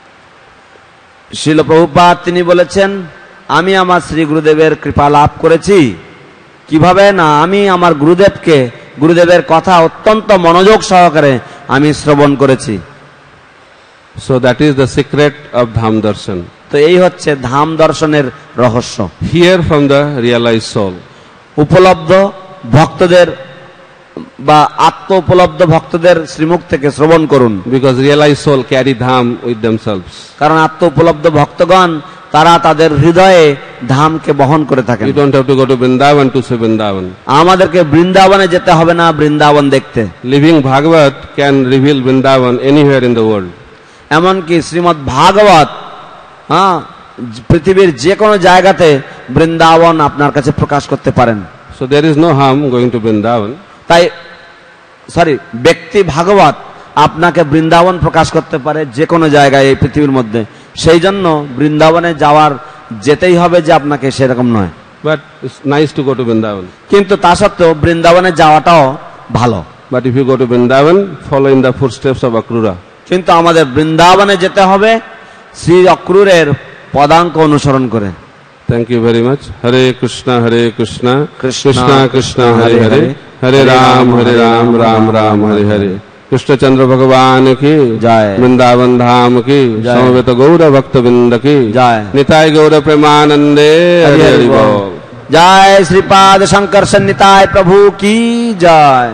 শিল প্রভুপাদ তিনি বলেছেন আমি আমার শ্রী গুরুদেবের কৃপা লাভ করেছি কিভাবে না, আমি আমার গুরুদেবকে গুরুদেবের কথা অত্যন্ত মনোযোগ সহকারে আমি শ্রবণ করেছি। So that is the secret of Dham Darshan. তো এই হচ্ছে ধাম দর্শনের রহস্য। Hear from the realized soul. উপলব্ধ ভক্তদের বা আত্ম উপলব্ধ ভক্তদের শ্রীমুখ থেকে শ্রবণ করুন, Because realized soul carry Dham with themselves. কারণ আত্ম উপলব্ধ ভক্তগণ তারা তাদের হৃদয়ে ধামকে বহন করে থাকেন। You don't have to go to Vrindavan to see Vrindavan. আমাদেরকে বৃন্দাবনে যেতে হবে না বৃন্দাবন দেখতে। Living Bhagavat can reveal Vrindavan anywhere in the world. এমনকি শ্রীমদ্ ভাগবত হ্যাঁ পৃথিবীর যে কোনো জায়গাতে বৃন্দাবন আপনার কাছে প্রকাশ করতে পারেন। So there is no harm going to Vrindavan. তাই সরি ব্যক্তি ভাগবত আপনাকে বৃন্দাবন প্রকাশ করতে পারে যে কোনো জায়গায় এই পৃথিবীর মধ্যে, সেই জন্য বৃন্দাবনে যাওয়ার যেতেই হবে যে আপনাকে সেরকম নয়। But it's nice to go to Vrindavan. কিন্তু তা সত্ত্বেও বৃন্দাবনে যাওয়াটাও ভালো। But if you go to Vrindavan, follow in the footsteps of Akrura. কিন্তু আমাদের বৃন্দাবনে যেতে হবে শ্রী অক্রূরের পদাঙ্ক অনুসরণ করে। Thank you very much. Hare Krishna, Hare Krishna, Krishna Krishna Krishna, Hare Hare, Hare Ram, Hare Ram, Ram Ram, Hare Hare. Krishna चंद्र भगवान की जय, वृंदावन धाम की, समवेत गौर भक्त वृंद की जय, निताय गौर प्रेमानंदे हरि हरि बोल। जय श्रीपाद शंकर सन्निताय प्रभु की जय।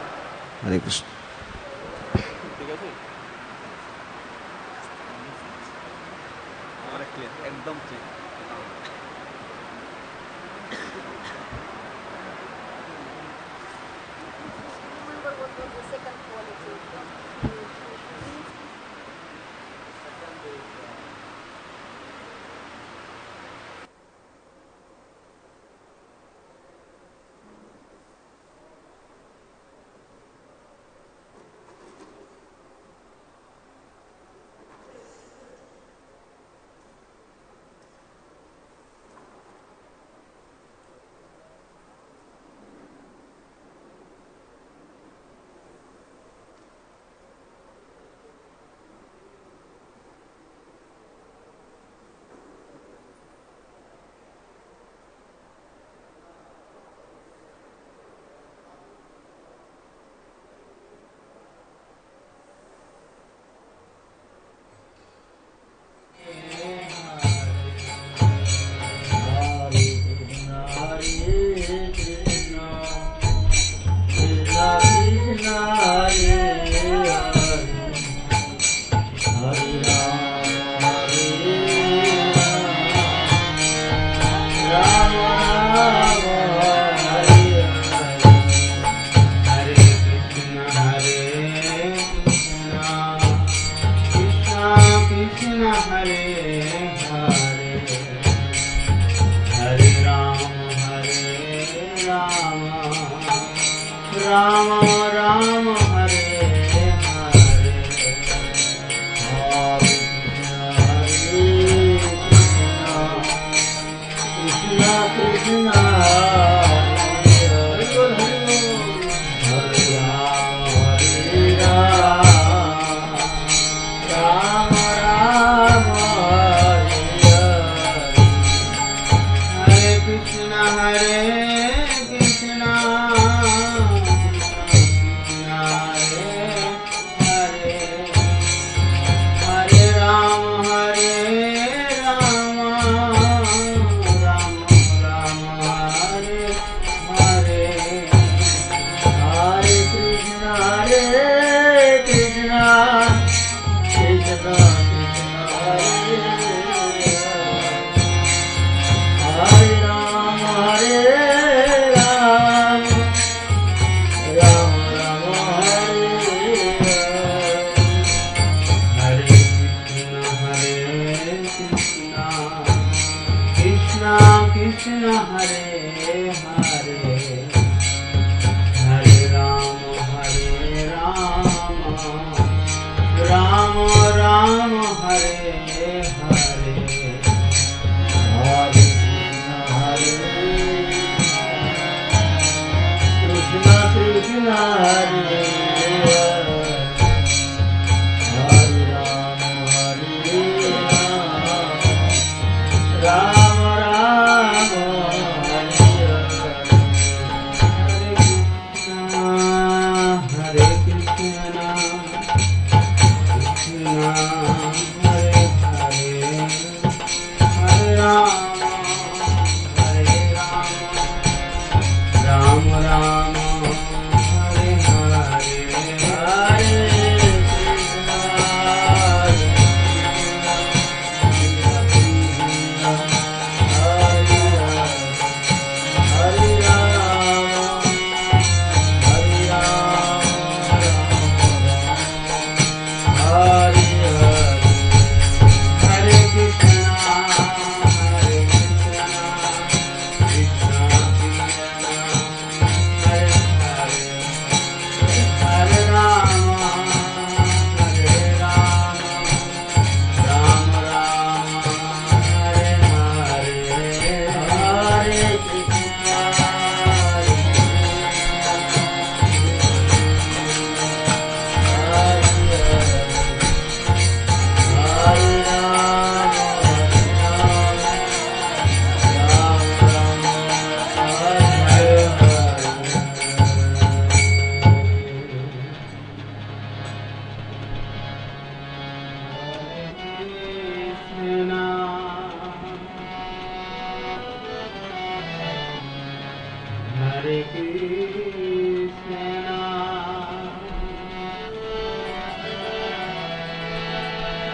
हरे Krishna. Ram Ram Hare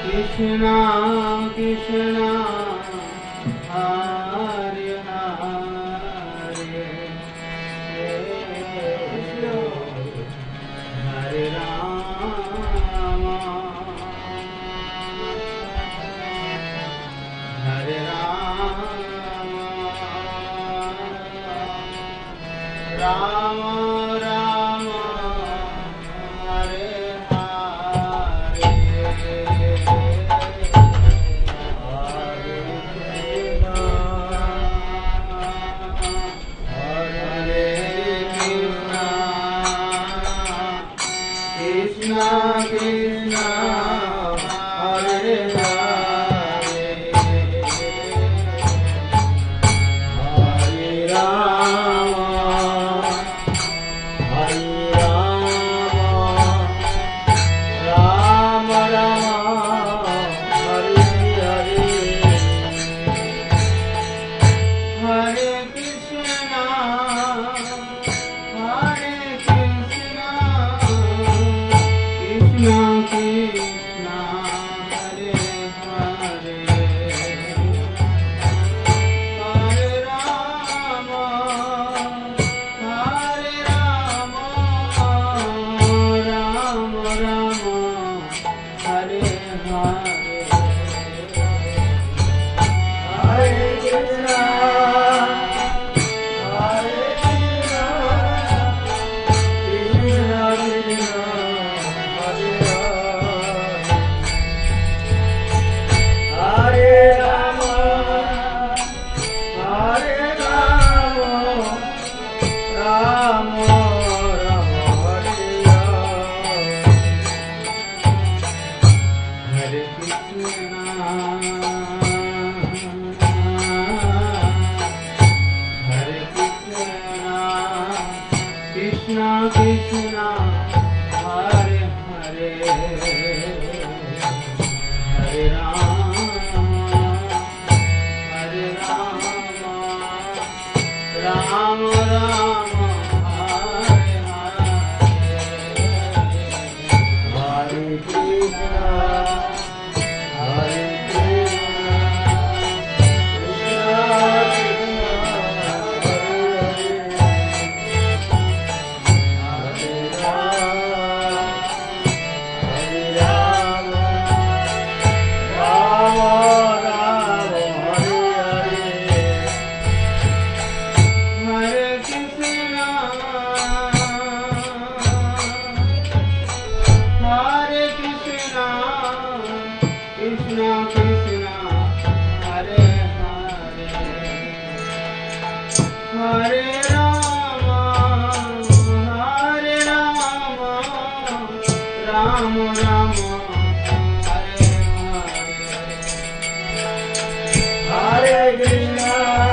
Krishna Krishna Hare Hare Hare Rama Hare Rama Rama Rama Hare Hare Krishna Krishna Hare Hare Hare Rama Hare Rama Rama Rama Hare Hare Hare Krishna Hare Krishna Krishna Krishna Hare Hare Hare Rama Hare Rama Rama Rama Hare Hare Hare Krishna Hare Krishna Krishna Krishna Hare Hare Rama Hare Rama Rama Rama Hare Hare Krishna Hare Krishna Krishna Krishna Hare Hare Hare Rama Hare Rama Rama Rama Hare Hare Hare Krishna Hare Krishna Krishna Krishna Hare Hare Hare Rama Rama Rama Hare Hare Hare Krishna Hare Krishna Krishna Krishna Hare Hare Hare Rama Hare Rama Rama Rama Hare Hare Hare Krishna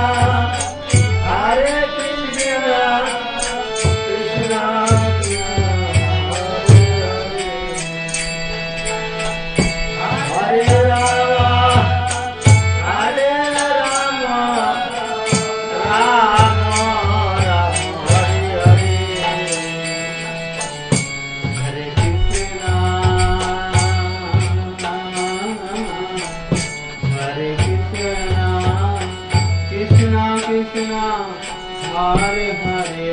Hare Krishna Krishna Hare Rama Hare Rama Rama Rama Hare Hare Hare Krishna Hare Krishna Krishna Krishna Hare Hare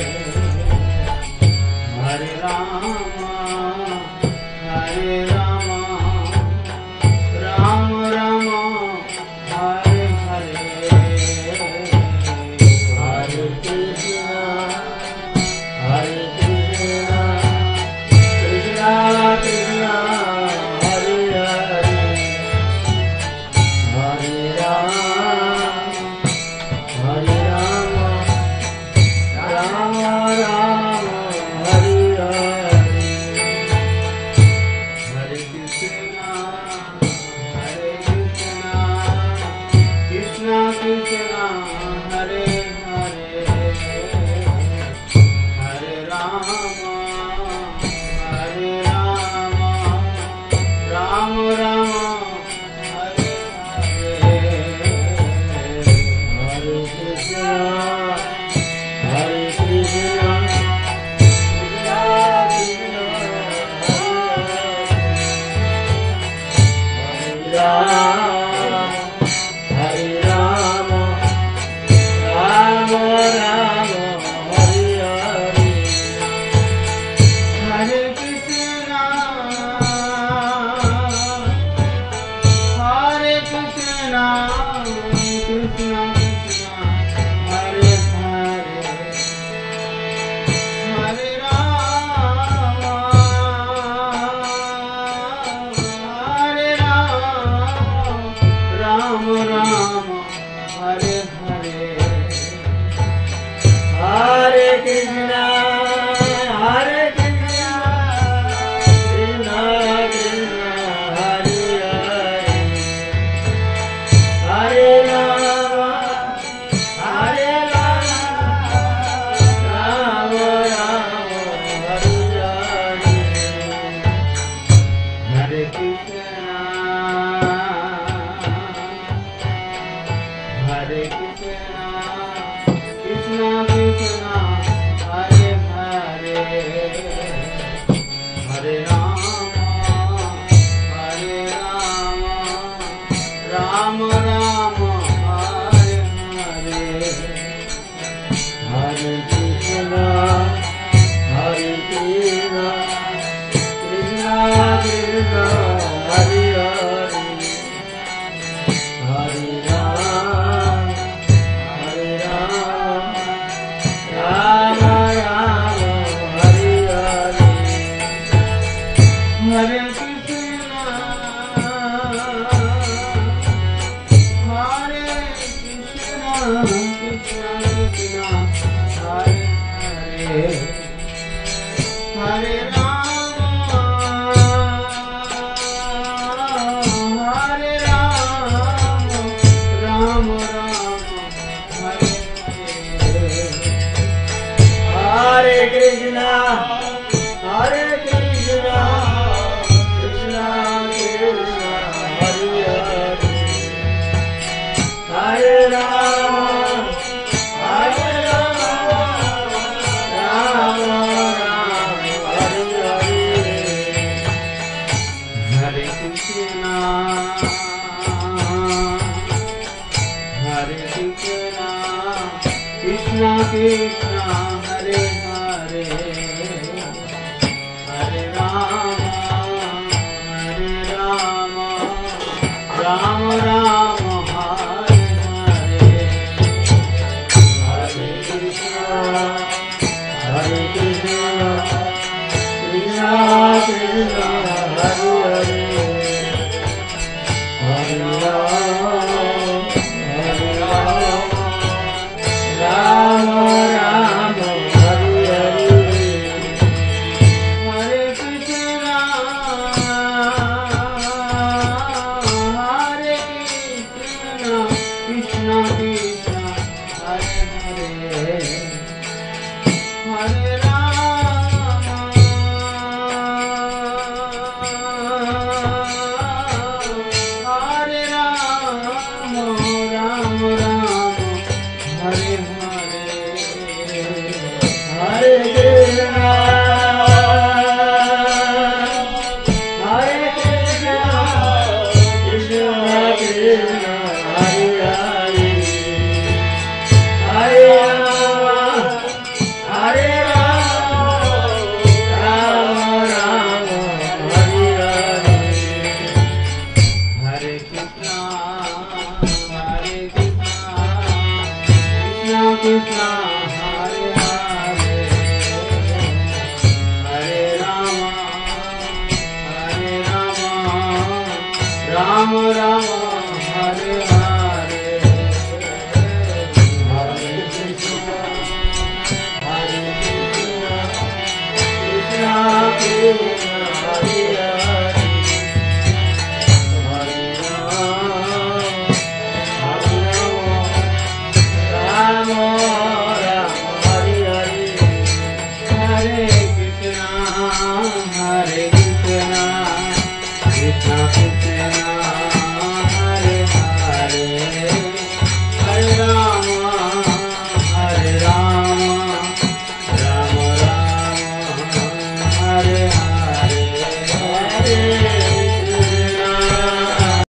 Hare Rama Hare Rama Rama Rama Hare Hare Hare Krishna Hare Krishna Krishna Krishna Hare Hare Hare Rama Hare Rama Ram, Hare Ram, Ram Ram, Hare Hare, Hare Krishna, Hare Krishna, Krishna Krishna, Hare Hare, Hare Rama, Hare Rama, Rama Rama, Hare Hare, Hare Krishna, Hare Krishna, Krishna Krishna, Hare Hare, Hare Rama, Hare Rama, Rama Rama, Hare Hare, Hare Krishna, Hare Krishna, Krishna Krishna, Hare Hare, Hare Rama, Hare Rama, Rama Rama, Hare Hare, Hare Krishna, Hare Krishna, Krishna Krishna, Hare Hare, Hare Rama, Hare Rama, Rama Rama, Hare Hare, Hare Krishna, Hare Krishna, Krishna Krishna, Hare Hare, Hare Rama, Hare Rama, Rama Rama, Hare Hare, Hare Krishna, Hare Krishna, Krishna Krishna, Hare Hare, Hare Rama, Hare Rama, Rama Rama, Hare Hare, Hare Krishna, Hare Krishna, Krishna Krishna, Hare Hare, Hare Rama, Hare Rama, Rama Rama, Hare Hare, Hare Krishna, Hare Krishna, Krishna Krishna, Hare Hare, Hare Rama, Hare Rama, Rama Rama, Hare Hare, Hare Krishna, Hare Krishna, Krishna Krishna, Hare Hare, Hare Rama, Hare Rama, Rama Rama, Hare Hare, Hare Krishna, Hare Krishna, Krishna Krishna, Hare Hare, Hare Rama, Hare Rama, Rama Rama, Hare Hare, Hare Krishna, Hare Krishna, Krishna Krishna, Hare Hare, Hare Rama, Hare Rama, Rama Rama, Hare Hare.